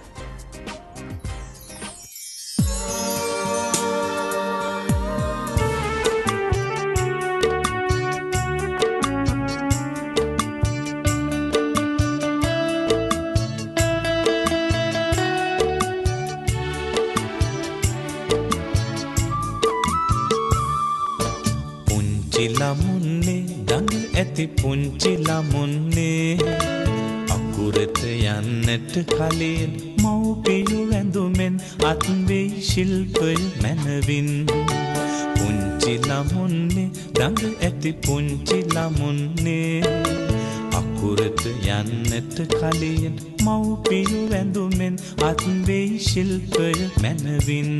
ළමුන්නේ දඟ ඇති පුංචි ළමුන්නේ අකුරට යන්නට කලින් මව්පියෝ වැඳුමෙන් අත් වෙයි ශිල්පය මැනවින්. පුංචි ළමුන්නේ දඟ ඇති පුංචි ළමුන්නේ අකුරට යන්නට කලින් මව්පියෝ වැඳුමෙන් අත් වෙයි ශිල්පය මැනවින්.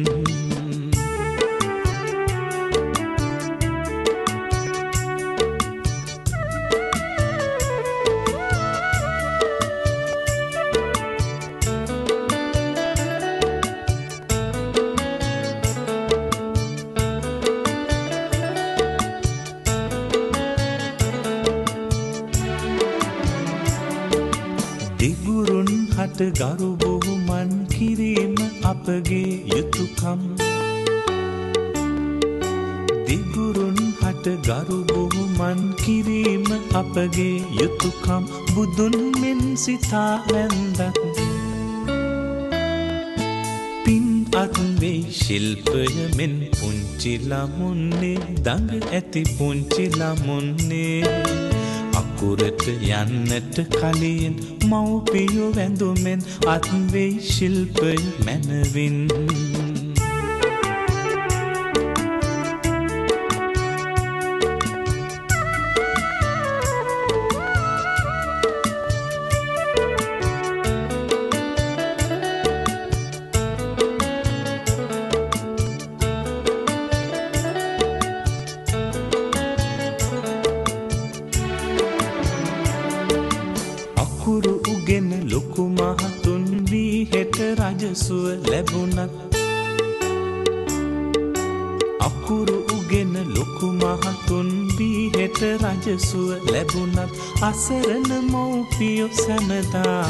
ගරු බොහොමන් කිරීම අපගේ යුතුකම්. දිගුරුන් හට ගරු බොහොමන් කිරීම අපගේ යුතුකම්. බුදුන් මෙන් සිතා වැන්දත් පින් අත් වෙයි ශිල්පය මෙන්. පුංචි ළමුන්නේ දඟ ඇති පුංචි ළමුන්නේ අකුරට යන්නට කලින් මව්පියෝ වැඳුමෙන් අත් වෙයි ශිල්පය මැනවින්. රජසුව ලැබුණත් අකුරු උගෙන ලොකු මහතුන් වී හෙට රජසුව ලැබුණත් අසරණ මව්පියෝ සැමදා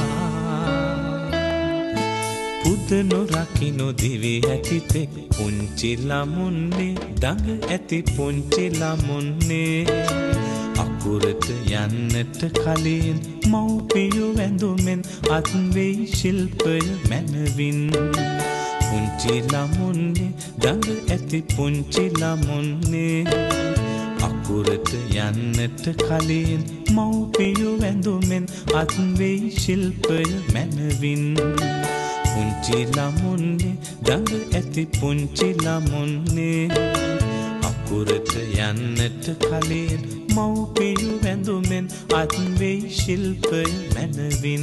පුද නොරකිනු දිවි ඇතිතෙක්. පුංචි ළමුන්නේ දඟ ඇති පුංචි ළමුන්නේ අකුරට යන්නට කලින් මව්පියෝ වැඳුමෙන් අත් වෙයි ශිල්පය මැනවින්. පුංචි ළමුන්නේ දඟ ඇති පුංචි ළමුන්නේ අකුරට යන්නට කලින් මව්පියෝ වැඳුමෙන් අත් වෙයි ශිල්පය මැනවින්. පුංචි ළමුන්නේ දඟ ඇති පුංචි ළමුන්නේ අකුරට යන්නට කලින් මව්පියෝ වැඳුමෙන් අත් වෙයි ශිල්පය මැනවින්.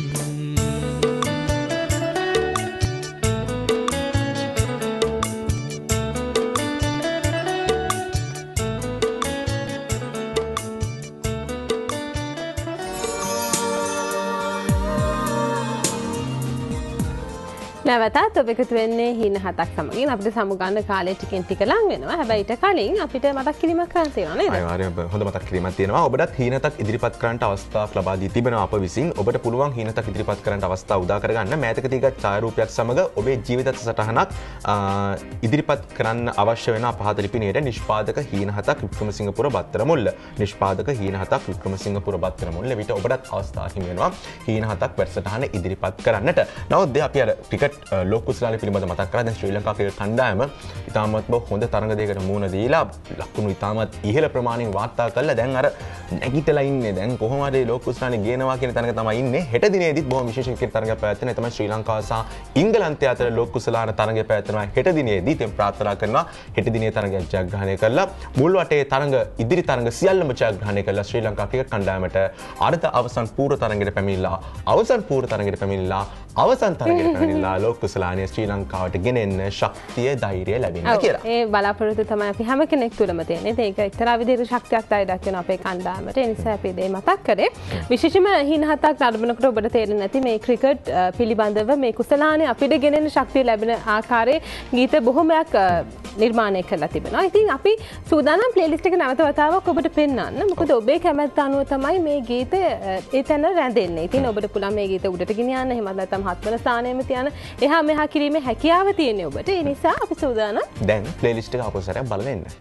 නැවතත් ඔබ එකතු වෙන්නේ හින හතක් සමගින්. අපිට සමුගන්න කාලේ ටිකෙන් ටික ලං වෙනවා. හැබැයි ඊට කලින් අපිට මතක් කිරීමක් කරන්න තියෙනවා නේද? අනිවාර්යයෙන්ම හොඳ මතක් කිරීමක් තියෙනවා. ඔබටත් හින හතක් ඉදිරිපත් කරන්නට අවස්ථාවක් ලබා දී තිබෙනවා අප විසින්. ඔබට පුළුවන් හින හතක් ඉදිරිපත් කරන්නට අවස්ථාව උදා කරගන්න මෑතකදී ගත් ඡායාරූපයක් සමග ඔබේ ජීවිත සටහනක් ඉදිරිපත් කරන්න අවශ්‍ය වෙන පහත ලිපිණියට නිෂ්පාදක හින හතක් වික්‍රමසිංහපුර බත්තරමුල්ල. නිෂ්පාදක හින හතක් වික්‍රමසිංහපුර බත්තරමුල්ල විට ඔබටත් අවස්ථාවක් හිමි වෙනවා හින හතක් වැඩසටහන ඉදිරිපත් කරන්නට. නමුත් අපි අර ටිකට් ලෝක කුසලාන පිළිබඳව මතක් කරා. දැන් ශ්‍රී ලංකා ක්‍රිකට් කණ්ඩායම ඉතාමත්ම හොඳ තරඟ දෙකකට මුහුණ දීලා ලකුණු ඉතාමත් ඉහළ ප්‍රමාණයෙන් වාර්තා කළා. දැන් අර නැගිටලා ඉන්නේ. දැන් කොහොම හරි ලෝක කුසලානේ ගේනවා කියන තරඟ තමයි ඉන්නේ. හෙට දිනේදීත් බොහොම විශේෂ ක්‍රිකට් තරඟයක් පැවැත්වෙන. ඒ තමයි ශ්‍රී ලංකාව සහ ඉංගලන්තය අතර ලෝක කුසලාන තරඟය පැවැත්වෙනවා හෙට දිනේදී. ඉතින් ප්‍රාර්ථනා කරනවා හෙට දිනේ තරඟයක් ජයග්‍රහණය කරලා මුල් වටේ තරඟ ඉදිරි තරඟ සියල්ලම ජයග්‍රහණය කරලා ශ්‍රී ලංකා ක්‍රිකට් කණ්ඩායමට අර්ධ අවසන් පූර්ව තරඟයට පැමිණිලා අවසන් පූර්ව තරඟයට පැමිණිලා අවසන් තරඟයට පැමිණිලා ලෝක කුසලානේ ශ්‍රී ලංකාවට ගෙනෙන්න ශක්තිය ධෛර්යය ලැබෙනවා කියලා. ඒ බලාපොරොත්තු තමයි අපි හැම කෙනෙක් තුළම තියෙන්නේ. ඒක එක්තරා විදිහකට ශක්තියක් ධෛර්යයක් වෙන අපේ කණ්ඩායමට. ඒ නිසා අපි මේ මතක් කරේ. විශේෂයෙන්ම හිණ හතක් නරඹනකොට ඔබට තේරෙන්නේ නැති මේ ක්‍රිකට් පිළිබඳව මේ කුසලානේ අපිට ගෙනෙන ශක්තිය ලැබෙන ආකාරයේ ගීත බොහොමයක් නිර්මාණය කරලා තිබෙනවා. ඉතින් අපි සූදානම් ප්ලේලිස්ට් එක නැවත වතාවක් ඔබට පෙන්වන්න. මොකද ඔබේ කැමැත්ත අනුව තමයි මේ ගීතය එතන රැඳෙන්නේ. ඉතින් ඔබට පුළුවන් මේ ගීත උඩට ගෙනියන්න. එහෙම නැත්නම් 7 වෙනි ස්ථානයෙම තියන එහා මෙහා කිරීමේ හැකියාව තියෙන්නේ ඔබට. ඒ නිසා අපි සූදානම්. දැන් ප්ලේලිස්ට් එක ආපහු සැරයක් බලලා එන්න.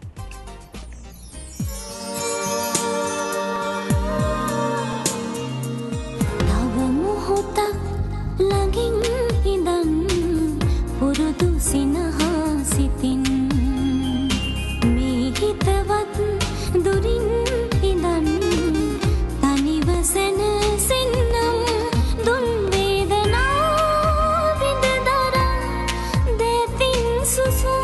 තව මොහොතක් ළඟින් ඉඳන් පුරුදු සිනහා සිතින් මේ හිතවත් දුරින් ඉඳන් තනිව සැනසෙන්නම් දුන් වේදනා විඳ දරා දෙතින් සුසුම්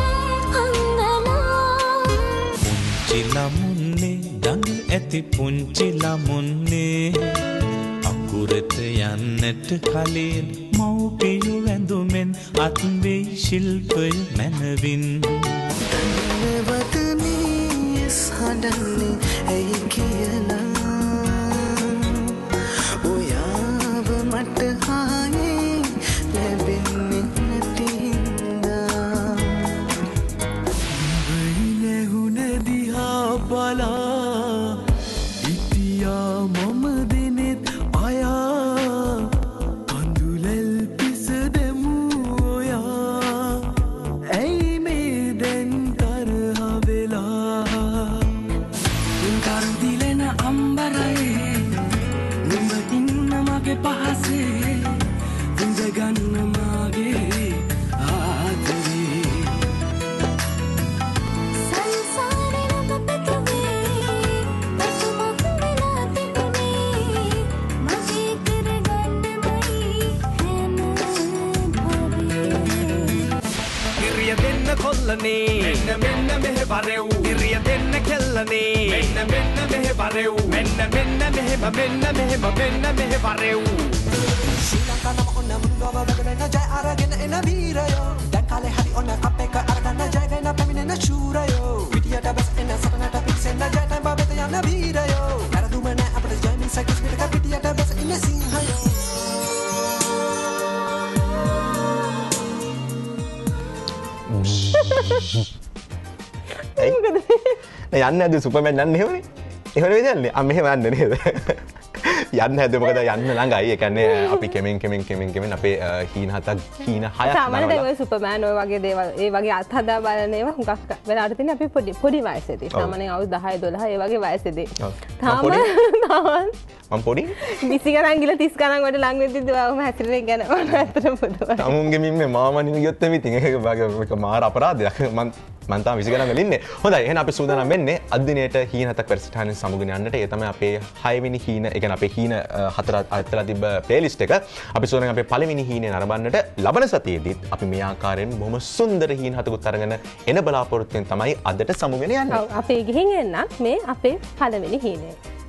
අංගලා පුංචි ළමුන්නේ දඟ ඇති පුංචි ළමුන්නේ අකුරට යන්නට කලින් මව්පියු වැඳුමෙන් අත් වේ ශිල්පය මැනවින් වතනී සඩන්නේ ඇයි කියලා ඔයාව මට හායේ ලැබෙන්නේ නැති හින්දා නැහුන දිහා බලා ඉතියා මම දෙනෙත් අයා කඳුලැල් පිස දෙමු ඔයා ඇයි මේ දැන් තරහ වෙලා කරුදිලෙන අම්බරයේ නුඹ ඉන්න මගේ පහසේ විඳගන්න මාගේ ආදරේ සංසාරේ ඔබ පැතුවේ පැතුමක් වෙලා තිබුණේ මගේ කරගන්නමයි හැම භවයේ ඉරිය දෙන්න කොල්ලනේ මෙන්න මෙහෙ බරෙව් ඉරිය දෙන්න කෙල්ලනේ මෙන්න මෙහෙ බරෙව් මෙන්න මෙහෙම මෙන්න මෙහෙම මෙන්න මෙහෙ බරෙව් ශ්‍රී ලංකා නම ඔන්න මුල්වව වැගලෙන ජය අරගෙන එන වීරයෝ දැන් කාලේ හරි ඔන්න අප එක අරගන්න ජයගෙන පැමිණෙන ශූරයෝ පිටියට බැස එන සටනට පික්සෙන්න ජයතන් බබෙත යන වීරයෝ වැරදුම නෑ අපිට ජය මිස කිස් පිටක පිටියට බැස ඉන්න සිංහයෝ යන්න ඇද සුපර්මැන් යන්න එහෙමනේ. එහෙම නෙවෙයි යන්නේ. මෙහෙම යන්න නේද? යන්න හැද මොකද යන්න ළඟයි. ඒ කියන්නේ අපි කෙමෙන් අපේ හීන 7ක් හීන 6ක් සාමාන්‍යයෙන් ඔය සුපර්මෑන් ඔය වගේ දේවල් ඒ වගේ අත්හදා බලන ඒවා හුඟක් වෙලාවට තියෙන අපි පොඩි වයසේදී. සාමාන්‍යයෙන් අවුරුදු 10 12 ඒ වගේ වයසේදී. තාම මම පොඩි 20 ගණන් ගිල 30 ගණන් වලට ලඟ වෙද්දී ඔහම හැසිරෙන්නේ ගැන මම ඇත්තටම පුදුමයි. තමුන්ගේ මිම්මේ මාමා නිම ගියොත් එමි ඉතින් ඒක මාර අපරාධයක්. මම තාම 20 ගණන් වල ඉන්නේ. හොඳයි එහෙනම් අපි සූදානම් වෙන්නේ අද දිනේට හීන 7ක් වැඩසටහනෙන් සමුගෙන යන්නට. ඒ තමයි අපේ 6 වෙනි හීන, ඒ කියන්නේ අපේ හීන 4 අතලා තිබ්බ ප්ලේලිස්ට් එක. අපි සූදානම් අපේ පළවෙනි හීනේ නරඹන්නට ලබන සතියේදීත් අපි මේ ආකාරයෙන් බොහොම සුන්දර හීන 7කුත් අරගෙන එන බලාපොරොත්තුෙන් තමයි අදට සමුගෙන යන්නේ. ඔව් අපි ගිහින් එන්නත් මේ අපේ පළවෙනි හීනේ.